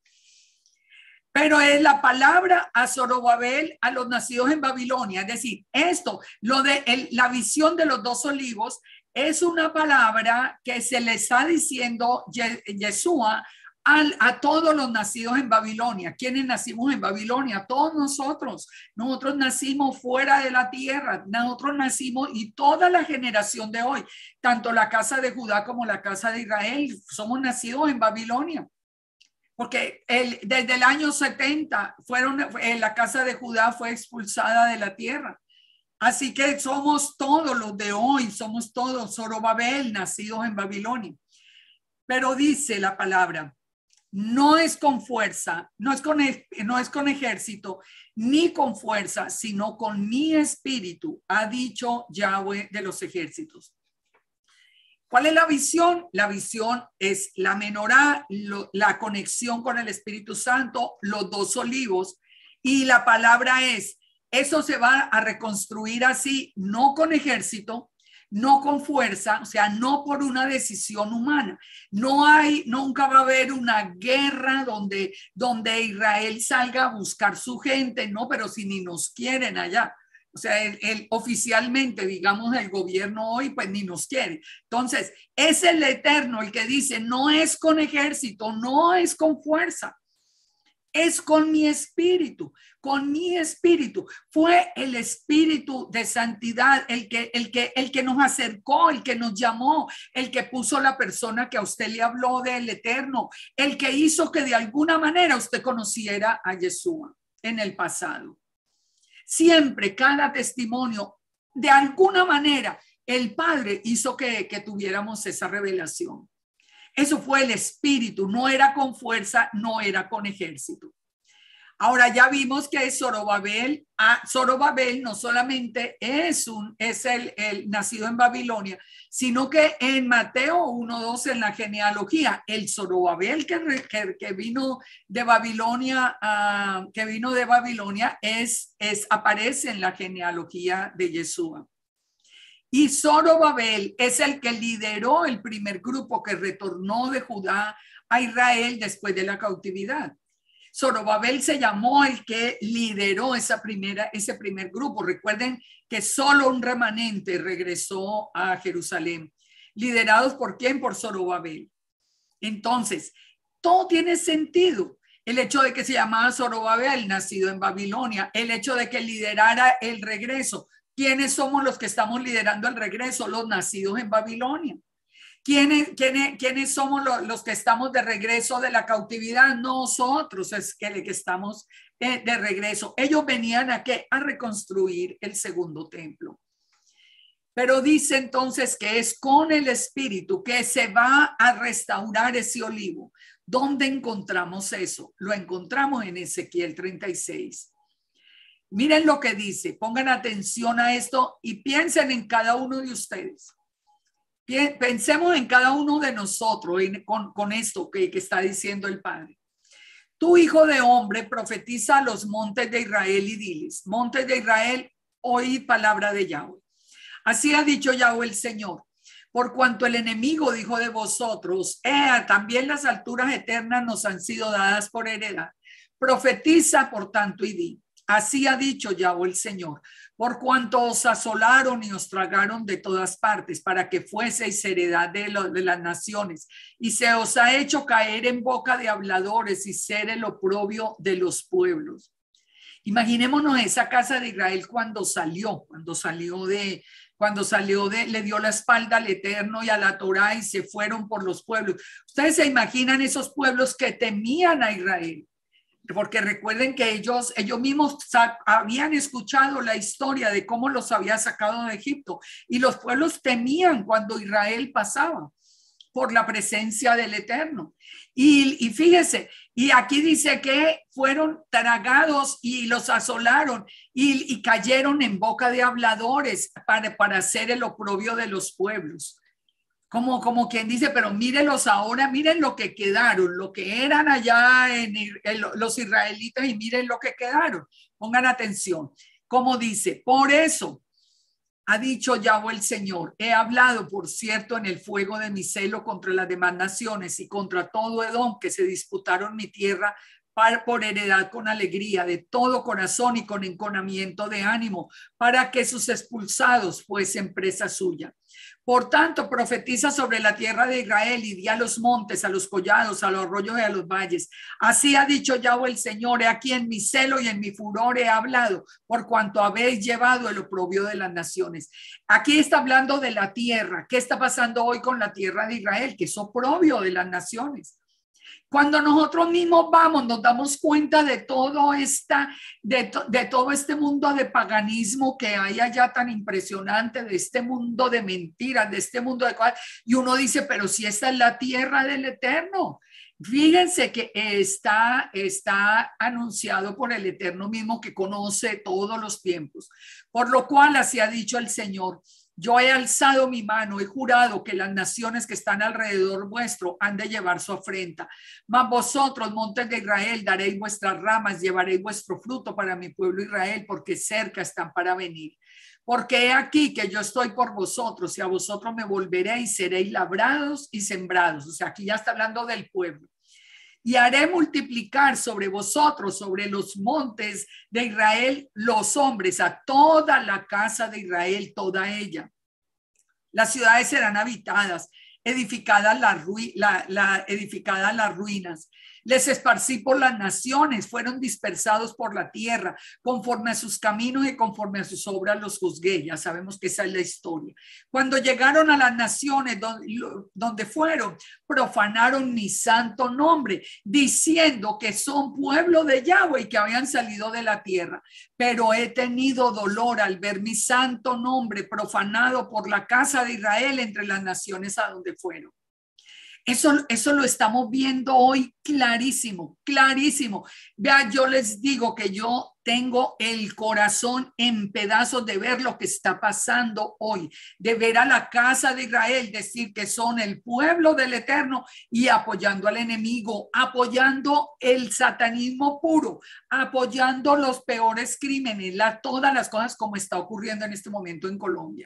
Pero es la palabra a Zorobabel, a los nacidos en Babilonia. Es decir, esto, lo de el, la visión de los dos olivos, es una palabra que se le está diciendo Yeshua a, a todos los nacidos en Babilonia. ¿Quiénes nacimos en Babilonia? Todos nosotros. Nosotros nacimos fuera de la tierra. Nosotros nacimos y toda la generación de hoy, tanto la casa de Judá como la casa de Israel, somos nacidos en Babilonia. Porque el, desde el año setenta fueron, eh, la casa de Judá fue expulsada de la tierra. Así que somos todos los de hoy, somos todos Zorobabel, nacidos en Babilonia. Pero dice la palabra, no es con fuerza, no es con, no es con ejército, ni con fuerza, sino con mi espíritu, ha dicho Yahweh de los ejércitos. ¿Cuál es la visión? La visión es la menorá, lo, la conexión con el Espíritu Santo, los dos olivos, y la palabra es, eso se va a reconstruir así, no con ejército, no con fuerza, o sea, no por una decisión humana. No hay, nunca va a haber una guerra donde, donde Israel salga a buscar su gente, no, pero si ni nos quieren allá. O sea, el, el, oficialmente, digamos, el gobierno hoy, pues ni nos quiere. Entonces, es el Eterno el que dice, no es con ejército, no es con fuerza, es con mi espíritu, con mi espíritu. Fue el espíritu de santidad el que, el que, el que nos acercó, el que nos llamó, el que puso la persona que a usted le habló del Eterno, el que hizo que de alguna manera usted conociera a Yeshua en el pasado. Siempre, cada testimonio, de alguna manera, el Padre hizo que, que tuviéramos esa revelación. Eso fue el espíritu, no era con fuerza, no era con ejército. Ahora ya vimos que Zorobabel, ah, Zorobabel no solamente es, un, es el, el nacido en Babilonia, sino que en Mateo uno dos en la genealogía, el Zorobabel que, que, que vino de Babilonia, uh, que vino de Babilonia es, es, aparece en la genealogía de Yeshua. Y Zorobabel es el que lideró el primer grupo que retornó de Judá a Israel después de la cautividad. Zorobabel se llamó el que lideró esa primera, ese primer grupo. Recuerden que solo un remanente regresó a Jerusalén. ¿Liderados por quién? Por Zorobabel. Entonces, todo tiene sentido. El hecho de que se llamaba Zorobabel, nacido en Babilonia, el hecho de que liderara el regreso. ¿Quiénes somos los que estamos liderando el regreso? Los nacidos en Babilonia. ¿Quiénes, quiénes, quiénes somos los, los que estamos de regreso de la cautividad? Nosotros es que, que estamos eh, de regreso. Ellos venían a qué? A reconstruir el segundo templo. Pero dice entonces que es con el Espíritu que se va a restaurar ese olivo. ¿Dónde encontramos eso? Lo encontramos en Ezequiel treinta y seis. Miren lo que dice, pongan atención a esto y piensen en cada uno de ustedes. Pensemos en cada uno de nosotros en, con, con esto que, que está diciendo el Padre. Tu hijo de hombre profetiza a los montes de Israel y diles, montes de Israel, oíd palabra de Yahweh. Así ha dicho Yahweh el Señor. Por cuanto el enemigo dijo de vosotros, eh, también las alturas eternas nos han sido dadas por heredad. Profetiza por tanto y di. Así ha dicho Yahweh el Señor, por cuanto os asolaron y os tragaron de todas partes para que fueseis heredad de, lo, de las naciones, y se os ha hecho caer en boca de habladores y ser el oprobio de los pueblos. Imaginémonos esa casa de Israel cuando salió, cuando salió de, cuando salió de, le dio la espalda al Eterno y a la Torá y se fueron por los pueblos. Ustedes se imaginan esos pueblos que temían a Israel. Porque recuerden que ellos, ellos mismos habían escuchado la historia de cómo los había sacado de Egipto y los pueblos temían cuando Israel pasaba por la presencia del Eterno. Y, y fíjese, y aquí dice que fueron tragados y los asolaron y, y cayeron en boca de habladores para, para hacer el oprobio de los pueblos. Como, como quien dice, pero mírenlos ahora, miren lo que quedaron, lo que eran allá en, en los israelitas y miren lo que quedaron. Pongan atención. Como dice, por eso ha dicho Yahweh el Señor, he hablado, por cierto, en el fuego de mi celo contra las demás naciones y contra todo Edom que se disputaron mi tierra para, por heredad con alegría, de todo corazón y con enconamiento de ánimo, para que sus expulsados fuesen presa suya. Por tanto, profetiza sobre la tierra de Israel y di a los montes, a los collados, a los arroyos y a los valles. Así ha dicho Yahweh el Señor, he aquí en mi celo y en mi furor he hablado, por cuanto habéis llevado el oprobio de las naciones. Aquí está hablando de la tierra. ¿Qué está pasando hoy con la tierra de Israel? Que es oprobio de las naciones. Cuando nosotros mismos vamos, nos damos cuenta de todo, esta, de, to, de todo este mundo de paganismo que hay allá tan impresionante, de este mundo de mentiras, de este mundo de cosas. Y uno dice, pero si esta es la tierra del Eterno. Fíjense que está, está anunciado por el Eterno mismo que conoce todos los tiempos. Por lo cual así ha dicho el Señor. Yo he alzado mi mano, he jurado que las naciones que están alrededor vuestro han de llevar su afrenta. Mas vosotros, montes de Israel, daréis vuestras ramas, llevaréis vuestro fruto para mi pueblo Israel, porque cerca están para venir. Porque he aquí que yo estoy por vosotros y a vosotros me volveré y seréis labrados y sembrados. O sea, aquí ya está hablando del pueblo. Y haré multiplicar sobre vosotros, sobre los montes de Israel, los hombres, a toda la casa de Israel, toda ella. Las ciudades serán habitadas, edificadas las, la, la, edificadas las ruinas. Les esparcí por las naciones, fueron dispersados por la tierra, conforme a sus caminos y conforme a sus obras los juzgué. Ya sabemos que esa es la historia. Cuando llegaron a las naciones donde, donde fueron, profanaron mi santo nombre, diciendo que son pueblo de Yahweh y que habían salido de la tierra. Pero he tenido dolor al ver mi santo nombre profanado por la casa de Israel entre las naciones a donde fueron. Eso, eso lo estamos viendo hoy clarísimo, clarísimo. Vea, yo les digo que yo tengo el corazón en pedazos de ver lo que está pasando hoy, de ver a la casa de Israel decir que son el pueblo del Eterno y apoyando al enemigo, apoyando el satanismo puro, apoyando los peores crímenes, la, todas las cosas como está ocurriendo en este momento en Colombia.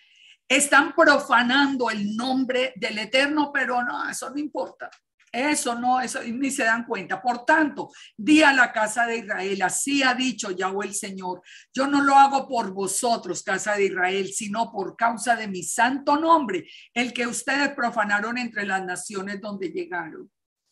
Están profanando el nombre del Eterno, pero no, eso no importa. Eso no, eso ni se dan cuenta. Por tanto, di a la casa de Israel, así ha dicho Yahweh el Señor, yo no lo hago por vosotros, casa de Israel, sino por causa de mi santo nombre, el que ustedes profanaron entre las naciones donde llegaron.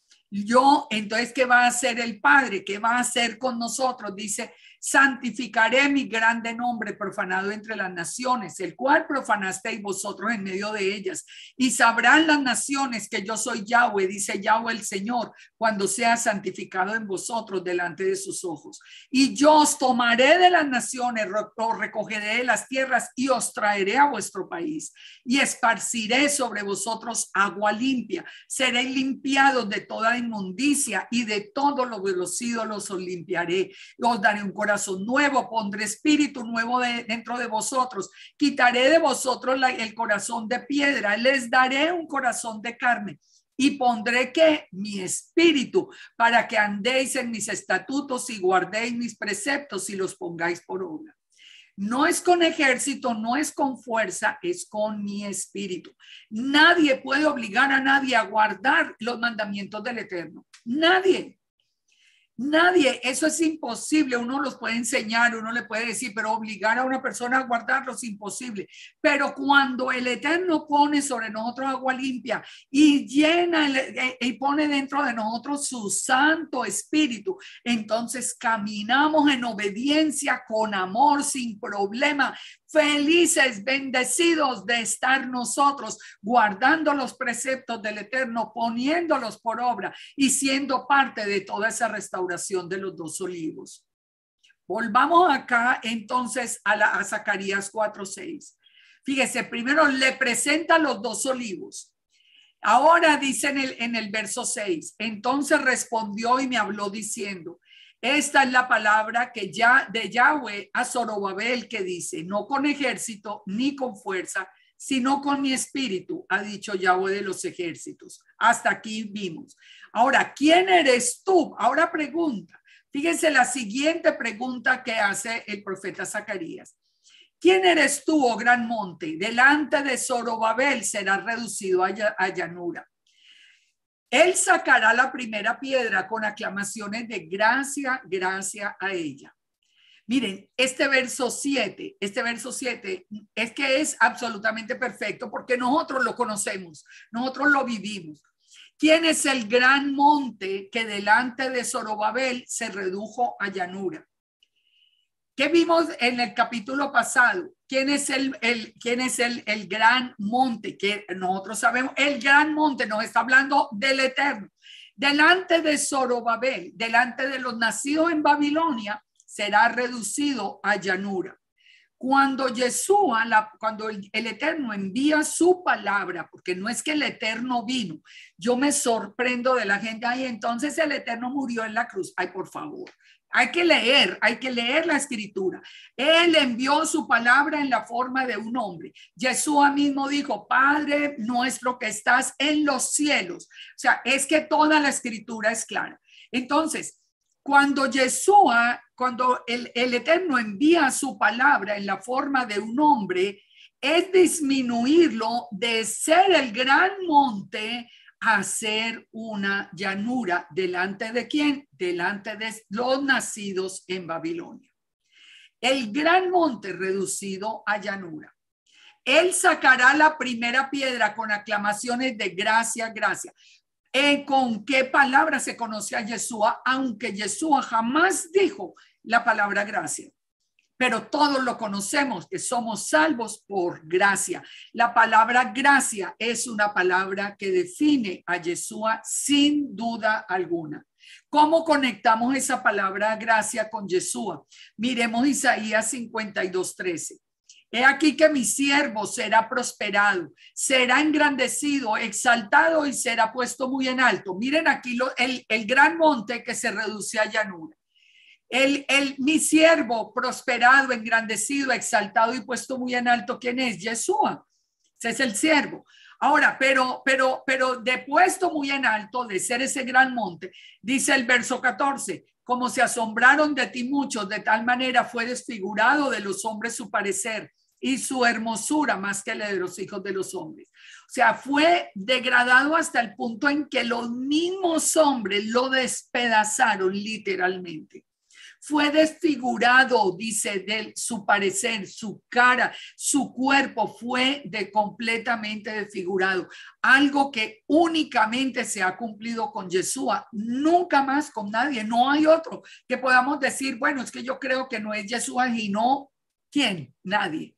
Yo, entonces, ¿qué va a hacer el Padre? ¿Qué va a hacer con nosotros? Dice, santificaré mi grande nombre profanado entre las naciones, el cual profanasteis vosotros en medio de ellas. Y sabrán las naciones que yo soy Yahweh, dice Yahweh el Señor, cuando sea santificado en vosotros delante de sus ojos. Y yo os tomaré de las naciones, os recogeré de las tierras y os traeré a vuestro país. Y esparciré sobre vosotros agua limpia. Seréis limpiados de toda inmundicia y de todos los ídolos os limpiaré. Os daré un corazón nuevo, pondré espíritu nuevo de, dentro de vosotros, quitaré de vosotros la, el corazón de piedra, les daré un corazón de carne y pondré que mi espíritu para que andéis en mis estatutos y guardéis mis preceptos y los pongáis por obra. No es con ejército, no es con fuerza, es con mi espíritu. Nadie puede obligar a nadie a guardar los mandamientos del Eterno. Nadie. Nadie, eso es imposible. Uno los puede enseñar, uno le puede decir, pero obligar a una persona a guardarlo es imposible. Pero cuando el Eterno pone sobre nosotros agua limpia y llena el, y pone dentro de nosotros su Santo Espíritu, entonces caminamos en obediencia, con amor, sin problema. Felices, bendecidos de estar nosotros guardando los preceptos del Eterno, poniéndolos por obra y siendo parte de toda esa restauración de los dos olivos. Volvamos acá entonces a, la, a Zacarías cuatro seis. Fíjese, primero le presenta los dos olivos. Ahora dice en el, en el verso seis, entonces respondió y me habló diciendo, esta es la palabra que ya de Yahweh a Zorobabel, que dice, no con ejército ni con fuerza, sino con mi espíritu, ha dicho Yahweh de los ejércitos. Hasta aquí vimos. Ahora, ¿quién eres tú? Ahora pregunta. Fíjense la siguiente pregunta que hace el profeta Zacarías. ¿Quién eres tú, oh gran monte? Delante de Zorobabel será reducido a, a llanura. Él sacará la primera piedra con aclamaciones de gracia, gracia a ella. Miren, este verso siete, este verso siete es que es absolutamente perfecto porque nosotros lo conocemos, nosotros lo vivimos. ¿Quién es el gran monte que delante de Zorobabel se redujo a llanura? ¿Qué vimos en el capítulo pasado? ¿Quién es el, el, quién es el, el gran monte? Que nosotros sabemos, el gran monte nos está hablando del Eterno. Delante de Zorobabel, delante de los nacidos en Babilonia, será reducido a llanura. Cuando Yeshua, la, cuando el, el Eterno envía su palabra, porque no es que el Eterno vino, yo me sorprendo de la gente, ay, entonces el Eterno murió en la cruz. Ay, por favor. Hay que leer, hay que leer la escritura. Él envió su palabra en la forma de un hombre. Yeshua mismo dijo, Padre nuestro que estás en los cielos. O sea, es que toda la escritura es clara. Entonces, cuando Yeshua, cuando el, el Eterno envía su palabra en la forma de un hombre, es disminuirlo de ser el gran monte a ser una llanura. ¿Delante de quién? Delante de los nacidos en Babilonia. El gran monte reducido a llanura. Él sacará la primera piedra con aclamaciones de gracia, gracia. Eh, ¿Con qué palabra se conoce a Yeshua? Aunque Yeshua jamás dijo la palabra gracia. Pero todos lo conocemos, que somos salvos por gracia. La palabra gracia es una palabra que define a Yeshua sin duda alguna. ¿Cómo conectamos esa palabra gracia con Yeshua? Miremos Isaías cincuenta y dos, trece. He aquí que mi siervo será prosperado, será engrandecido, exaltado y será puesto muy en alto. Miren aquí lo, el, el gran monte que se reduce a llanura. El, el, mi siervo prosperado, engrandecido, exaltado y puesto muy en alto, ¿quién es? Yeshua. Ese es el siervo. Ahora, pero, pero, pero de puesto muy en alto, de ser ese gran monte, dice el verso catorce, como se asombraron de ti muchos, de tal manera fue desfigurado de los hombres su parecer y su hermosura más que la de los hijos de los hombres. O sea, fue degradado hasta el punto en que los mismos hombres lo despedazaron literalmente. Fue desfigurado, dice, de su parecer, su cara, su cuerpo fue de completamente desfigurado. Algo que únicamente se ha cumplido con Yeshua, nunca más con nadie. No hay otro que podamos decir, bueno, es que yo creo que no es Yeshua y no, ¿quién? Nadie.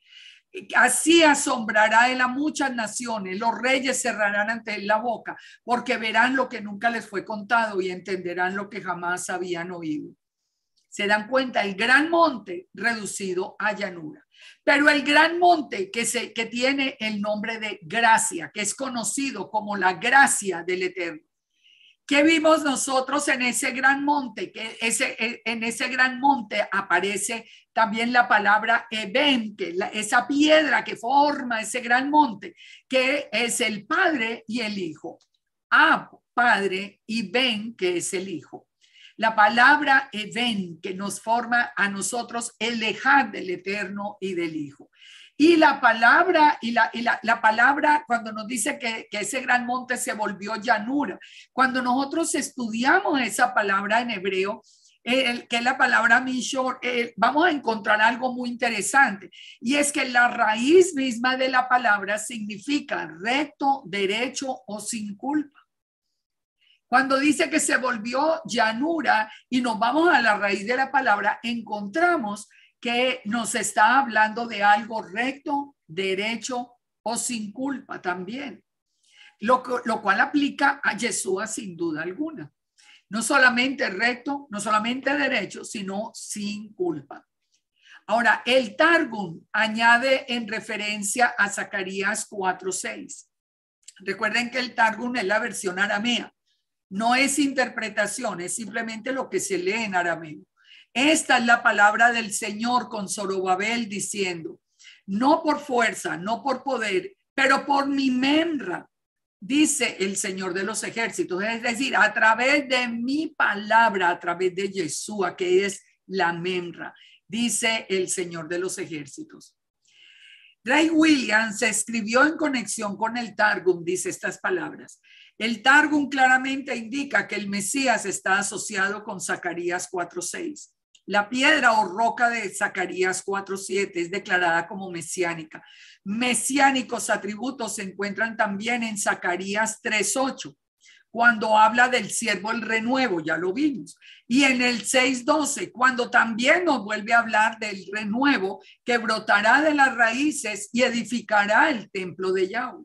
Así asombrará él a muchas naciones, los reyes cerrarán ante él la boca, porque verán lo que nunca les fue contado y entenderán lo que jamás habían oído. Se dan cuenta, el gran monte reducido a llanura. Pero el gran monte que, se, que tiene el nombre de gracia, que es conocido como la gracia del Eterno. ¿Qué vimos nosotros en ese gran monte? Que ese, en ese gran monte aparece también la palabra Eben, que la, esa piedra que forma ese gran monte, que es el Padre y el Hijo. Ab, Padre, y Ben, que es el Hijo. La palabra Eben, que nos forma a nosotros el Ejad del Eterno y del Hijo. Y la palabra, y la, y la, la palabra cuando nos dice que, que ese gran monte se volvió llanura, cuando nosotros estudiamos esa palabra en hebreo, el, que es la palabra Mishor, eh, vamos a encontrar algo muy interesante. Y es que la raíz misma de la palabra significa recto, derecho o sin culpa. Cuando dice que se volvió llanura y nos vamos a la raíz de la palabra, encontramos que nos está hablando de algo recto, derecho o sin culpa también. Lo, lo cual aplica a Yeshua sin duda alguna. No solamente recto, no solamente derecho, sino sin culpa. Ahora, el Targum añade en referencia a Zacarías cuatro seis. Recuerden que el Targum es la versión aramea. No es interpretación, es simplemente lo que se lee en arameo. Esta es la palabra del Señor con Zorobabel diciendo, no por fuerza, no por poder, pero por mi memra, dice el Señor de los ejércitos. Es decir, a través de mi palabra, a través de Yeshua, que es la memra, dice el Señor de los ejércitos. Ray Williams escribió en conexión con el Targum, dice estas palabras. El Targum claramente indica que el Mesías está asociado con Zacarías cuatro seis. La piedra o roca de Zacarías cuatro siete es declarada como mesiánica. Mesiánicos atributos se encuentran también en Zacarías tres ocho, cuando habla del siervo el renuevo, ya lo vimos. Y en el seis doce, cuando también nos vuelve a hablar del renuevo que brotará de las raíces y edificará el templo de Yahweh.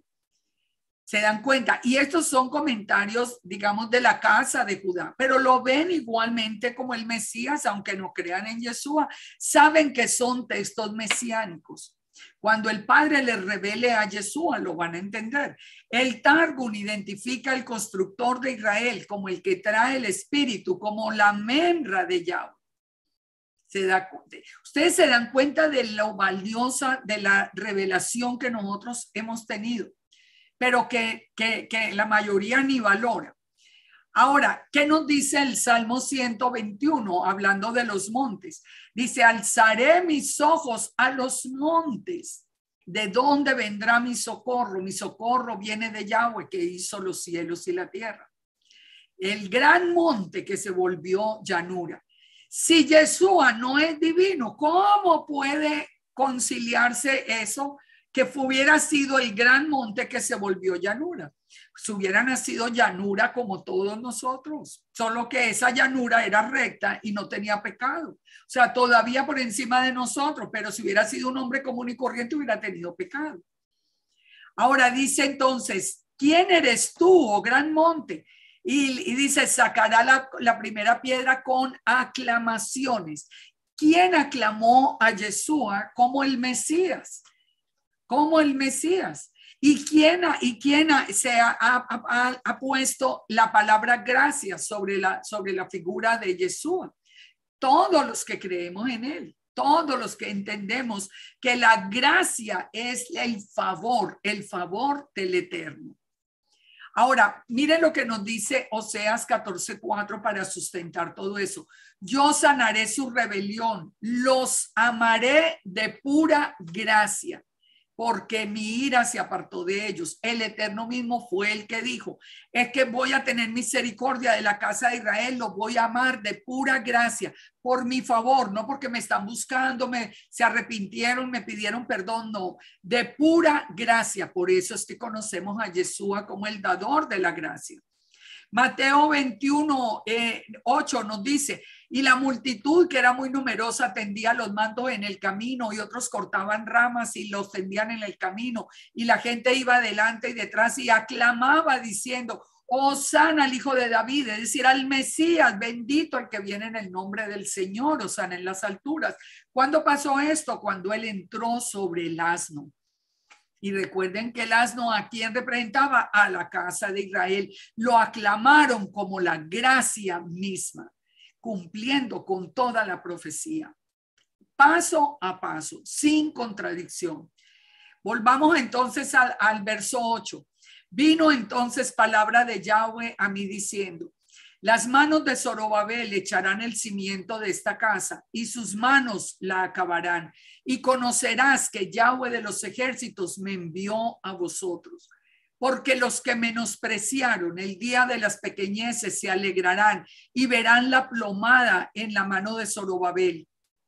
Se dan cuenta, y estos son comentarios, digamos, de la casa de Judá, pero lo ven igualmente como el Mesías, aunque no crean en Yeshua, saben que son textos mesiánicos. Cuando el Padre les revele a Yeshua, lo van a entender. El Targum identifica al constructor de Israel como el que trae el espíritu, como la memra de Yahweh. Se da, ustedes se dan cuenta de lo valiosa de la revelación que nosotros hemos tenido, pero que, que, que la mayoría ni valora. Ahora, ¿qué nos dice el Salmo ciento veintiuno hablando de los montes? Dice, alzaré mis ojos a los montes. ¿De dónde vendrá mi socorro? Mi socorro viene de Yahweh, que hizo los cielos y la tierra. El gran monte que se volvió llanura. Si Yeshua no es divino, ¿cómo puede conciliarse eso? Que hubiera sido el gran monte que se volvió llanura. Si hubiera nacido llanura como todos nosotros, solo que esa llanura era recta y no tenía pecado. O sea, todavía por encima de nosotros, pero si hubiera sido un hombre común y corriente hubiera tenido pecado. Ahora dice entonces, ¿quién eres tú, oh gran monte? Y, y dice, sacará la, la primera piedra con aclamaciones. ¿quién aclamó a Yeshua como el Mesías? Como el Mesías. ¿Y quién, ha, y quién ha, se ha, ha, ha puesto la palabra gracia sobre la, sobre la figura de Yeshua? Todos los que creemos en él, todos los que entendemos que la gracia es el favor, el favor del Eterno. Ahora, miren lo que nos dice Oseas catorce cuatro para sustentar todo eso. Yo sanaré su rebelión, los amaré de pura gracia, porque mi ira se apartó de ellos. El Eterno mismo fue el que dijo, es que voy a tener misericordia de la casa de Israel, los voy a amar de pura gracia, por mi favor, no porque me están buscando, me, se arrepintieron, me pidieron perdón, no, de pura gracia. Por eso es que conocemos a Yeshua como el dador de la gracia. Mateo veintiuno, eh, ocho nos dice, y la multitud que era muy numerosa tendía los mantos en el camino y otros cortaban ramas y los tendían en el camino y la gente iba adelante y detrás y aclamaba diciendo, Hosana al hijo de David, es decir, al Mesías, bendito el que viene en el nombre del Señor, Hosana en las alturas. ¿Cuándo pasó esto? Cuando él entró sobre el asno. Y recuerden que el asno a quien representaba, a la casa de Israel. Lo aclamaron como la gracia misma, cumpliendo con toda la profecía. Paso a paso, sin contradicción. Volvamos entonces al, al verso ocho. Vino entonces palabra de Yahweh a mí diciendo, las manos de Zorobabel echarán el cimiento de esta casa y sus manos la acabarán. Y conocerás que Yahweh de los ejércitos me envió a vosotros. Porque los que menospreciaron el día de las pequeñeces se alegrarán y verán la plomada en la mano de Zorobabel.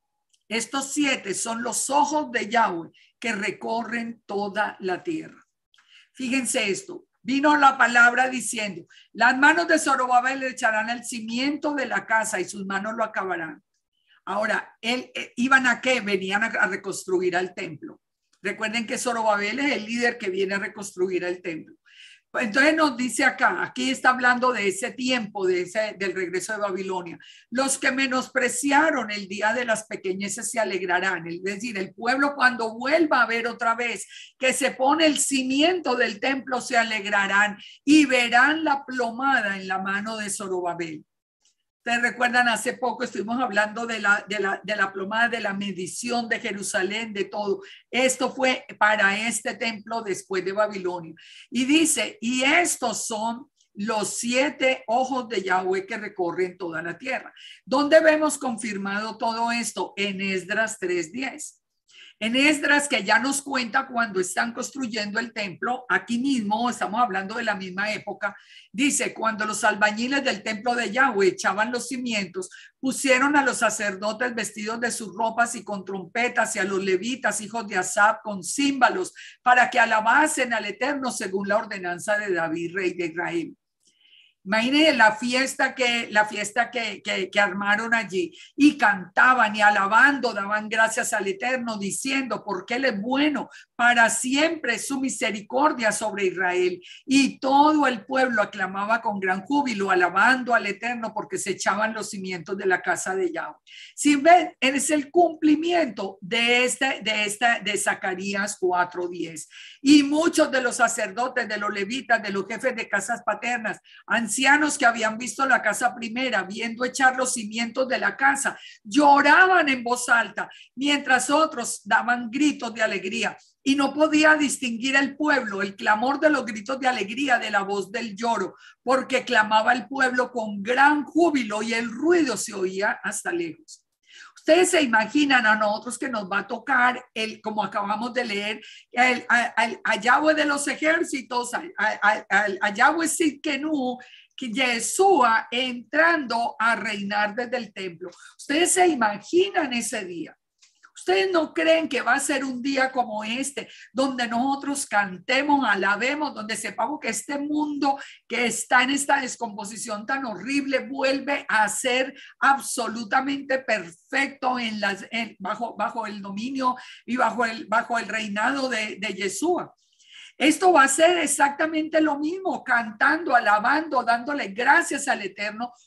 Estos siete son los ojos de Yahweh que recorren toda la tierra. Fíjense esto. Vino la palabra diciendo, las manos de Zorobabel le echarán el cimiento de la casa y sus manos lo acabarán. Ahora, él, eh, ¿iban a qué? Venían a, a reconstruir el templo. Recuerden que Zorobabel es el líder que viene a reconstruir el templo. Entonces nos dice acá, aquí está hablando de ese tiempo, de ese, del regreso de Babilonia. Los que menospreciaron el día de las pequeñeces se alegrarán. Es decir, el pueblo cuando vuelva a ver otra vez que se pone el cimiento del templo se alegrarán y verán la plomada en la mano de Zorobabel. Ustedes recuerdan, hace poco estuvimos hablando de la, de, la, de la plomada, de la medición de Jerusalén, de todo. Esto fue para este templo después de Babilonia. Y dice, y estos son los siete ojos de Yahweh que recorren toda la tierra. ¿Dónde vemos confirmado todo esto? En Esdras tres diez. En Esdras, que ya nos cuenta cuando están construyendo el templo, aquí mismo estamos hablando de la misma época, dice, cuando los albañiles del templo de Yahweh echaban los cimientos, pusieron a los sacerdotes vestidos de sus ropas y con trompetas y a los levitas, hijos de Asaf, con címbalos, para que alabasen al Eterno según la ordenanza de David, rey de Israel. Imagínense la fiesta que la fiesta que, que, que armaron allí y cantaban y alabando, daban gracias al Eterno diciendo porque Él es bueno, para siempre su misericordia sobre Israel. Y todo el pueblo aclamaba con gran júbilo, alabando al Eterno porque se echaban los cimientos de la casa de Yahweh. Si ven, es el cumplimiento de este, de esta, de Zacarías cuatro diez. Y muchos de los sacerdotes, de los levitas, de los jefes de casas paternas, han ancianos que habían visto la casa primera, viendo echar los cimientos de la casa, lloraban en voz alta, mientras otros daban gritos de alegría. Y no podía distinguir el pueblo el clamor de los gritos de alegría de la voz del lloro, porque clamaba el pueblo con gran júbilo y el ruido se oía hasta lejos. Ustedes se imaginan a nosotros que nos va a tocar, el, como acabamos de leer, el, a, a, a Yahweh de los ejércitos, a, a, a, a Yahweh Sidkenu, que Yeshua entrando a reinar desde el templo. Ustedes se imaginan ese día. Ustedes no creen que va a ser un día como este, donde nosotros cantemos, alabemos, donde sepamos que este mundo que está en esta descomposición tan horrible vuelve a ser absolutamente perfecto en las, en, bajo, bajo el dominio y bajo el, bajo el reinado de, de Yeshua. Esto va a ser exactamente lo mismo, cantando, alabando, dándole gracias al Eterno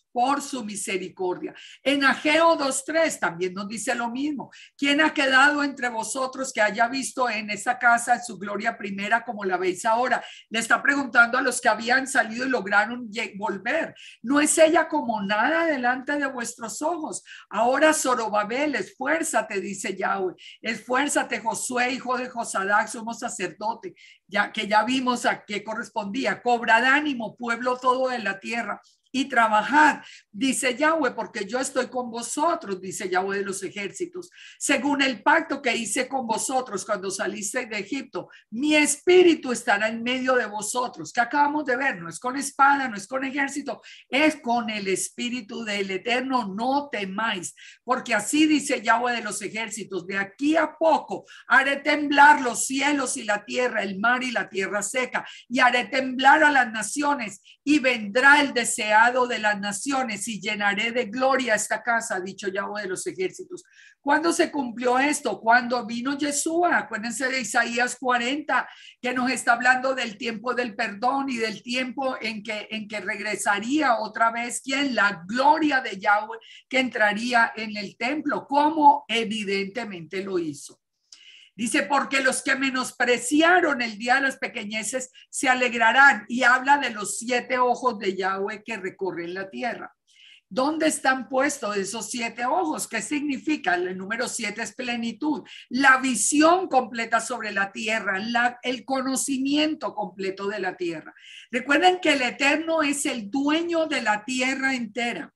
por su misericordia. En Ageo dos tres también nos dice lo mismo. ¿Quién ha quedado entre vosotros que haya visto en esa casa su gloria primera como la veis ahora? Le está preguntando a los que habían salido y lograron volver. ¿No es ella como nada delante de vuestros ojos? Ahora, Zorobabel, esfuérzate, dice Yahweh. Esfuérzate, Josué, hijo de Josadac, sumo sacerdote, ya que ya vimos a qué correspondía. Cobrad ánimo, pueblo todo de la tierra, y trabajad, dice Yahweh, porque yo estoy con vosotros, dice Yahweh de los ejércitos, según el pacto que hice con vosotros cuando saliste de Egipto. Mi espíritu estará en medio de vosotros. Que acabamos de ver, no es con espada, no es con ejército, es con el espíritu del Eterno. No temáis, porque así dice Yahweh de los ejércitos: de aquí a poco haré temblar los cielos y la tierra, el mar y la tierra seca, y haré temblar a las naciones, y vendrá el deseado de las naciones, y llenaré de gloria esta casa, ha dicho Yahweh de los ejércitos. ¿Cuándo se cumplió esto? Cuando vino Yeshua. Acuérdense de Isaías cuarenta, que nos está hablando del tiempo del perdón y del tiempo en que, en que regresaría otra vez, ¿quién? La gloria de Yahweh, que entraría en el templo, como evidentemente lo hizo. Dice, porque los que menospreciaron el día de las pequeñeces se alegrarán, y habla de los siete ojos de Yahweh que recorren la tierra. ¿Dónde están puestos esos siete ojos? ¿Qué significa? El número siete es plenitud, la visión completa sobre la tierra, la, el conocimiento completo de la tierra. Recuerden que el Eterno es el dueño de la tierra entera.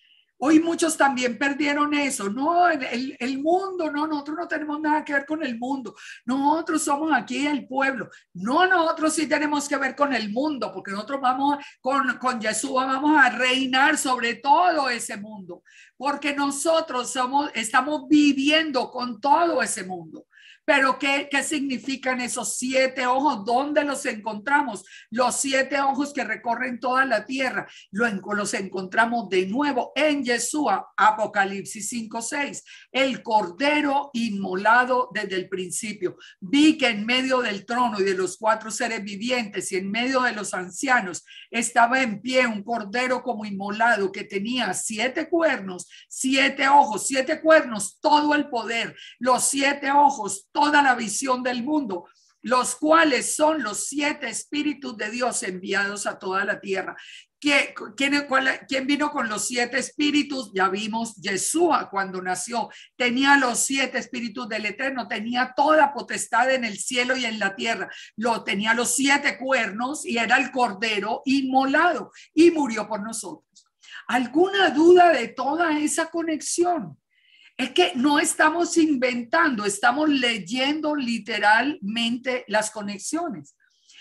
Hoy muchos también perdieron eso. No, el, el mundo, no, nosotros no tenemos nada que ver con el mundo. Nosotros somos aquí el pueblo. No, nosotros sí tenemos que ver con el mundo, porque nosotros vamos con, con Yeshua, vamos a reinar sobre todo ese mundo, porque nosotros somos, estamos viviendo con todo ese mundo. Pero ¿qué, qué significan esos siete ojos? ¿Dónde los encontramos? Los siete ojos que recorren toda la tierra. Los encontramos de nuevo en Yeshua, Apocalipsis cinco seis. El cordero inmolado desde el principio. Vi que en medio del trono y de los cuatro seres vivientes y en medio de los ancianos estaba en pie un cordero como inmolado, que tenía siete cuernos, siete ojos, siete cuernos, todo el poder, los siete ojos, toda la visión del mundo, los cuales son los siete espíritus de Dios enviados a toda la tierra. ¿Quién, quién, cuál, ¿Quién vino con los siete espíritus? Ya vimos, Yeshua cuando nació tenía los siete espíritus del Eterno, tenía toda potestad en el cielo y en la tierra, lo tenía los siete cuernos y era el cordero inmolado y murió por nosotros. ¿Alguna duda de toda esa conexión? Es que no estamos inventando, estamos leyendo literalmente las conexiones.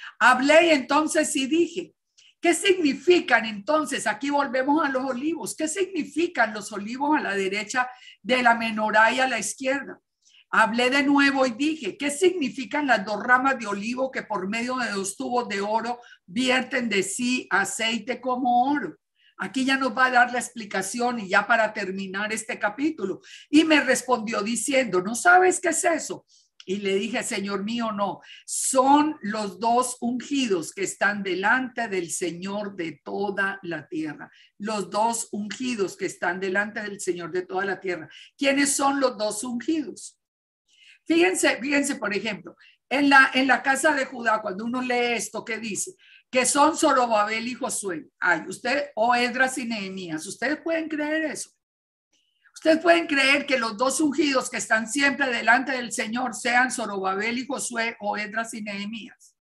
Hablé entonces y dije, ¿qué significan entonces? Aquí volvemos a los olivos. ¿Qué significan los olivos a la derecha de la menorá y a la izquierda? Hablé de nuevo y dije, ¿qué significan las dos ramas de olivo que por medio de dos tubos de oro vierten de sí aceite como oro? Aquí ya nos va a dar la explicación y ya para terminar este capítulo. Y me respondió diciendo, ¿no sabes qué es eso? Y le dije, Señor mío, no. Son los dos ungidos que están delante del Señor de toda la tierra. Los dos ungidos que están delante del Señor de toda la tierra. ¿Quiénes son los dos ungidos? Fíjense, fíjense, por ejemplo, en la, en la casa de Judá, cuando uno lee esto, ¿qué dice? Que son Zorobabel y Josué. Ay, usted, o Esdras y Nehemías. ¿Ustedes pueden creer eso? ¿Ustedes pueden creer que los dos ungidos que están siempre delante del Señor sean Zorobabel y Josué o Esdras y Nehemías?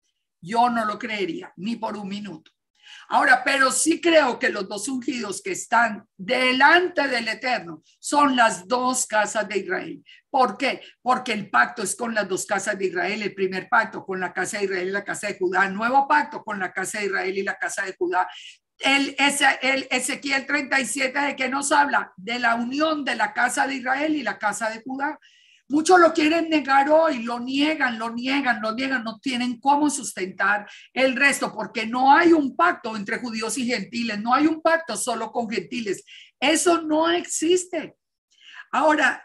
Yo no lo creería, ni por un minuto. Ahora, pero sí creo que los dos ungidos que están delante del Eterno son las dos casas de Israel. ¿Por qué? Porque el pacto es con las dos casas de Israel. El primer pacto con la casa de Israel y la casa de Judá. El nuevo pacto con la casa de Israel y la casa de Judá. El, el Ezequiel treinta y siete, ¿de qué nos habla? De la unión de la casa de Israel y la casa de Judá. Muchos lo quieren negar hoy, lo niegan, lo niegan, lo niegan, no tienen cómo sustentar el resto, porque no hay un pacto entre judíos y gentiles, no hay un pacto solo con gentiles. Eso no existe. Ahora,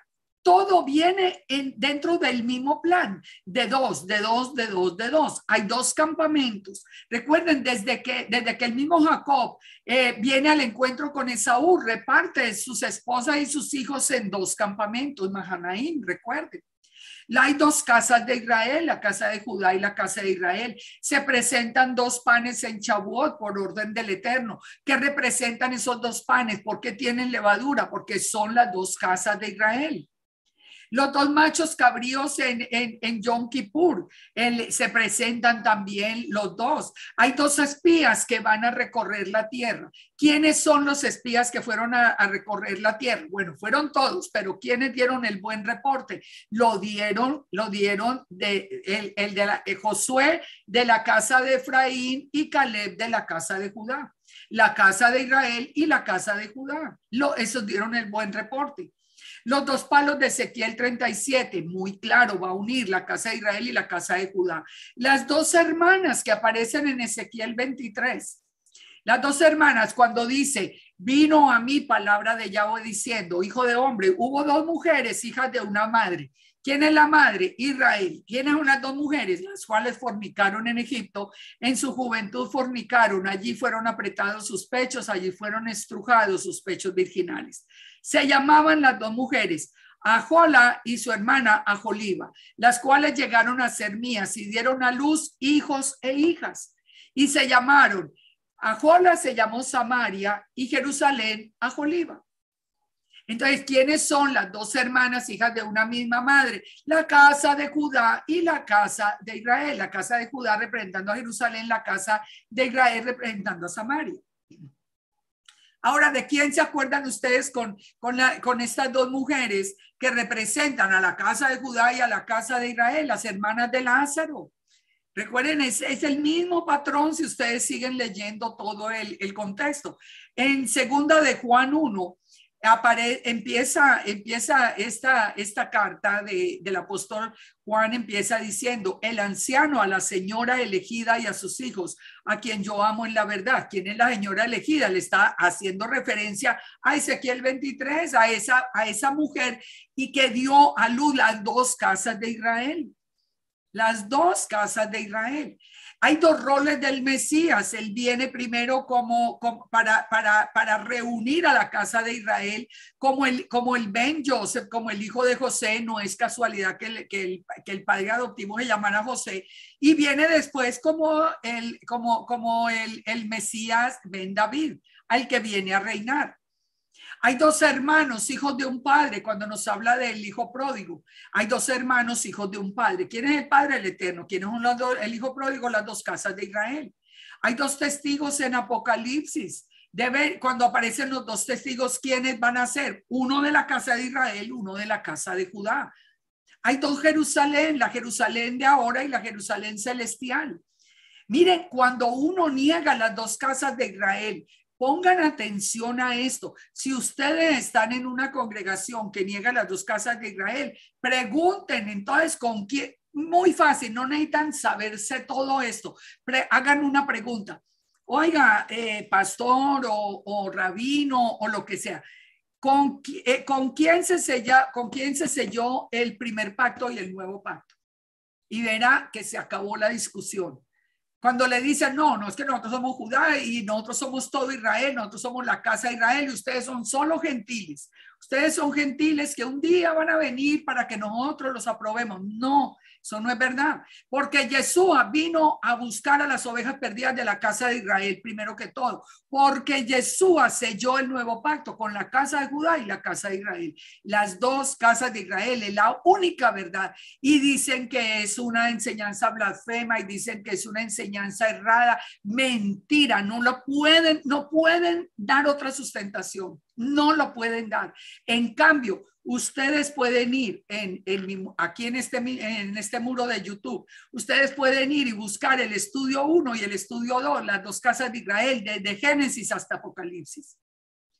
todo viene en, dentro del mismo plan, de dos, de dos, de dos, de dos. Hay dos campamentos. Recuerden, desde que, desde que el mismo Jacob eh, viene al encuentro con Esaú, reparte sus esposas y sus hijos en dos campamentos, Mahanaim, recuerden. Hay dos casas de Israel, la casa de Judá y la casa de Israel. Se presentan dos panes en Shavuot por orden del Eterno. ¿Qué representan esos dos panes? ¿Por qué tienen levadura? Porque son las dos casas de Israel. Los dos machos cabríos en, en, en Yom Kippur, el, se presentan también los dos. Hay dos espías que van a recorrer la tierra. ¿Quiénes son los espías que fueron a, a recorrer la tierra? Bueno, fueron todos, pero ¿quiénes dieron el buen reporte? Lo dieron, lo dieron de, el, el de la, eh, Josué de la casa de Efraín y Caleb de la casa de Judá. La casa de Israel y la casa de Judá. Lo, esos dieron el buen reporte. Los dos palos de Ezequiel treinta y siete, muy claro, va a unir la casa de Israel y la casa de Judá. Las dos hermanas que aparecen en Ezequiel veintitrés, las dos hermanas cuando dice, vino a mí palabra de Yahweh diciendo, hijo de hombre, hubo dos mujeres, hijas de una madre. ¿Quién es la madre? Israel. ¿Quiénes son las dos mujeres? Las cuales fornicaron en Egipto, en su juventud fornicaron, allí fueron apretados sus pechos, allí fueron estrujados sus pechos virginales. Se llamaban las dos mujeres, Ahola y su hermana Aholiba, las cuales llegaron a ser mías y dieron a luz hijos e hijas. Y se llamaron, Ahola se llamó Samaria y Jerusalén Aholiba. Entonces, ¿quiénes son las dos hermanas, hijas de una misma madre? La casa de Judá y la casa de Israel. La casa de Judá representando a Jerusalén, la casa de Israel representando a Samaria. Ahora, ¿de quién se acuerdan ustedes con, con, la, con estas dos mujeres que representan a la casa de Judá y a la casa de Israel, las hermanas de Lázaro? Recuerden, es, es el mismo patrón si ustedes siguen leyendo todo el, el contexto. En segunda de Juan uno, apare, empieza, empieza esta, esta carta de, del apóstol Juan, empieza diciendo, el anciano a la señora elegida y a sus hijos, a quien yo amo en la verdad. ¿Quién es la señora elegida? Le está haciendo referencia a Ezequiel veintitrés, a esa, a esa mujer y que dio a luz las dos casas de Israel. Las dos casas de Israel. Hay dos roles del Mesías. Él viene primero como, como para, para, para reunir a la casa de Israel, como el, como el Ben Joseph, como el hijo de José. No es casualidad que el, que el, que el padre adoptivo se llamara José. Y viene después como el, como, como el, el Mesías Ben David, al que viene a reinar. Hay dos hermanos, hijos de un padre, cuando nos habla del hijo pródigo. Hay dos hermanos, hijos de un padre. ¿Quién es el Padre? El Eterno. ¿Quién es los dos, el hijo pródigo? Las dos casas de Israel. Hay dos testigos en Apocalipsis. Debe, cuando aparecen los dos testigos, ¿quiénes van a ser? Uno de la casa de Israel, uno de la casa de Judá. Hay dos Jerusalén, la Jerusalén de ahora y la Jerusalén celestial. Miren, cuando uno niega las dos casas de Israel, pongan atención a esto. Si ustedes están en una congregación que niega las dos casas de Israel, pregunten entonces con quién. Muy fácil, no necesitan saberse todo esto. Pre hagan una pregunta. Oiga, eh, pastor o, o rabino o lo que sea. ¿Con, eh, ¿con, quién se sella, ¿Con quién se selló el primer pacto y el nuevo pacto? Y verá que se acabó la discusión. Cuando le dicen, no, no es que nosotros somos Judá y nosotros somos todo Israel, nosotros somos la casa de Israel y ustedes son solo gentiles. Ustedes son gentiles que un día van a venir para que nosotros los aprobemos. No, eso no es verdad. Porque Yeshua vino a buscar a las ovejas perdidas de la casa de Israel, primero que todo. Porque Yeshua selló el nuevo pacto con la casa de Judá y la casa de Israel. Las dos casas de Israel es la única verdad. Y dicen que es una enseñanza blasfema y dicen que es una enseñanza errada. Mentira, no lo pueden, no pueden dar otra sustentación. No lo pueden dar. En cambio, ustedes pueden ir en, en, aquí en este, en este muro de YouTube, ustedes pueden ir y buscar el estudio uno y el estudio dos, las dos casas de Israel, desde Génesis hasta Apocalipsis.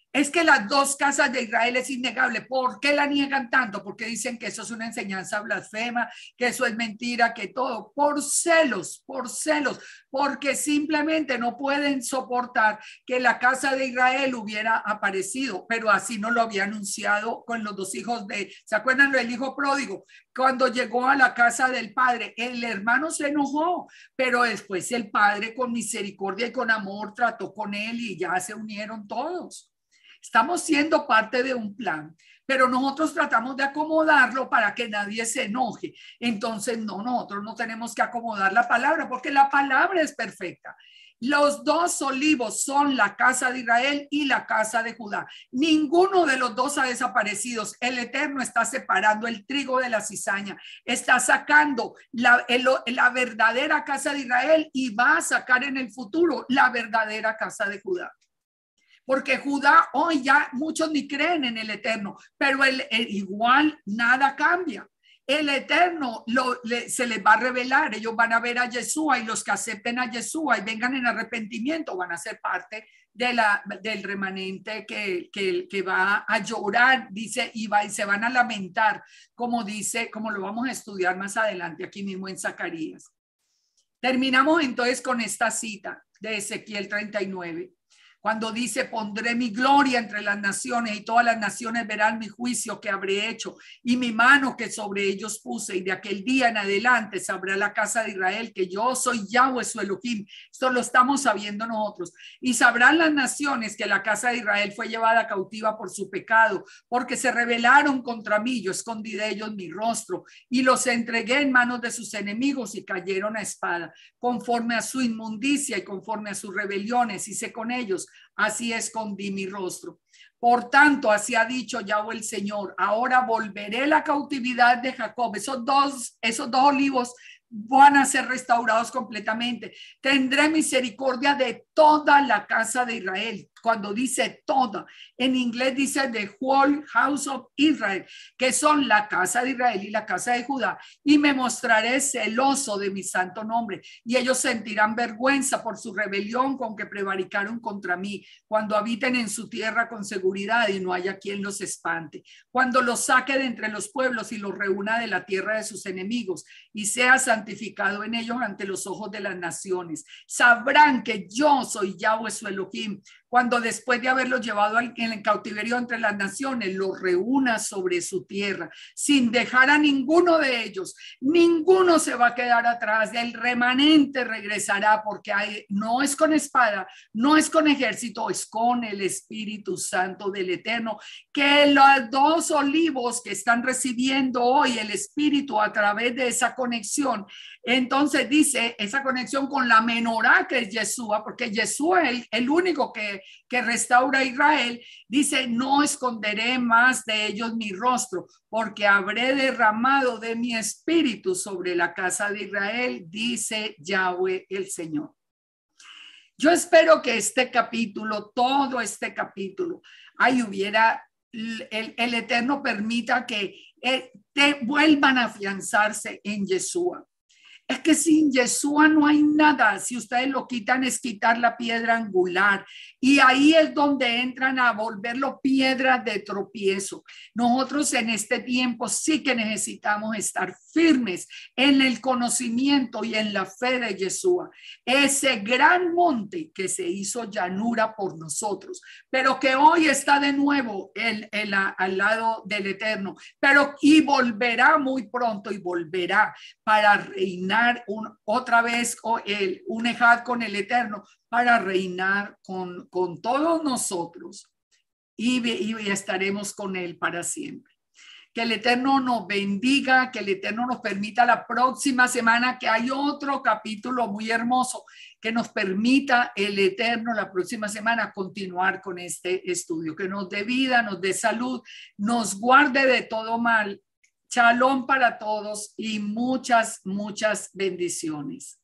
Es que las dos casas de Israel es innegable. ¿Por qué la niegan tanto? Porque dicen que eso es una enseñanza blasfema, que eso es mentira, que todo. Por celos, por celos, porque simplemente no pueden soportar que la casa de Israel hubiera aparecido, pero así no lo había anunciado con los dos hijos de, ¿se acuerdan del hijo pródigo? Cuando llegó a la casa del padre, el hermano se enojó, pero después el padre con misericordia y con amor trató con él y ya se unieron todos. Estamos siendo parte de un plan, pero nosotros tratamos de acomodarlo para que nadie se enoje. Entonces, no, nosotros no tenemos que acomodar la palabra porque la palabra es perfecta. Los dos olivos son la casa de Israel y la casa de Judá. Ninguno de los dos ha desaparecido. El Eterno está separando el trigo de la cizaña, está sacando la, el, la verdadera casa de Israel y va a sacar en el futuro la verdadera casa de Judá. Porque Judá hoy ya muchos ni creen en el Eterno, pero el, el, igual nada cambia. El Eterno lo, le, se les va a revelar, ellos van a ver a Yeshua y los que acepten a Yeshua y vengan en arrepentimiento van a ser parte de la, del remanente que, que, que va a llorar, dice, y, va, y se van a lamentar, como dice, como lo vamos a estudiar más adelante aquí mismo en Zacarías. Terminamos entonces con esta cita de Ezequiel treinta y nueve. Cuando dice, pondré mi gloria entre las naciones y todas las naciones verán mi juicio que habré hecho y mi mano que sobre ellos puse, y de aquel día en adelante sabrá la casa de Israel que yo soy Yahweh su Elohim. Esto lo estamos sabiendo nosotros. Y sabrán las naciones que la casa de Israel fue llevada cautiva por su pecado, porque se rebelaron contra mí. Yo escondí de ellos mi rostro y los entregué en manos de sus enemigos y cayeron a espada. Conforme a su inmundicia y conforme a sus rebeliones hice con ellos, así escondí mi rostro. Por tanto, así ha dicho Yahweh el Señor, ahora volveré la cautividad de Jacob. Esos dos, esos dos olivos van a ser restaurados completamente. Tendré misericordia de toda la casa de Israel. Cuando dice toda, en inglés dice the whole house of Israel, que son la casa de Israel y la casa de Judá, y me mostraré celoso de mi santo nombre, y ellos sentirán vergüenza por su rebelión con que prevaricaron contra mí, cuando habiten en su tierra con seguridad y no haya quien los espante, cuando los saque de entre los pueblos y los reúna de la tierra de sus enemigos, y sea santificado en ellos ante los ojos de las naciones. Sabrán que yo soy Yahweh su Elohim, cuando después de haberlos llevado en el cautiverio entre las naciones, los reúna sobre su tierra, sin dejar a ninguno de ellos. Ninguno se va a quedar atrás. El remanente regresará, porque hay, no es con espada, no es con ejército, es con el Espíritu Santo del Eterno, que los dos olivos que están recibiendo hoy el Espíritu a través de esa conexión. Entonces dice esa conexión con la menorá, que es Yeshua, porque Yeshua es el, el único que, que restaura a Israel. Dice, no esconderé más de ellos mi rostro, porque habré derramado de mi espíritu sobre la casa de Israel, dice Yahweh el Señor. Yo espero que este capítulo, todo este capítulo, ahí hubiera, el, el Eterno permita que eh, te vuelvan a afianzarse en Yeshua. Es que sin Yeshua no hay nada. Si ustedes lo quitan, es quitar la piedra angular. Y ahí es donde entran a volverlo piedras de tropiezo. Nosotros en este tiempo sí que necesitamos estar firmes en el conocimiento y en la fe de Yeshua. Ese gran monte que se hizo llanura por nosotros, pero que hoy está de nuevo en, en la, al lado del Eterno. Pero y volverá muy pronto y volverá para reinar. Un, otra vez el, un ejad con el Eterno para reinar con, con todos nosotros y, y estaremos con él para siempre. Que el Eterno nos bendiga, que el Eterno nos permita la próxima semana, que hay otro capítulo muy hermoso, que nos permita el Eterno la próxima semana continuar con este estudio, que nos dé vida, nos dé salud, nos guarde de todo mal. Shalom para todos y muchas, muchas bendiciones.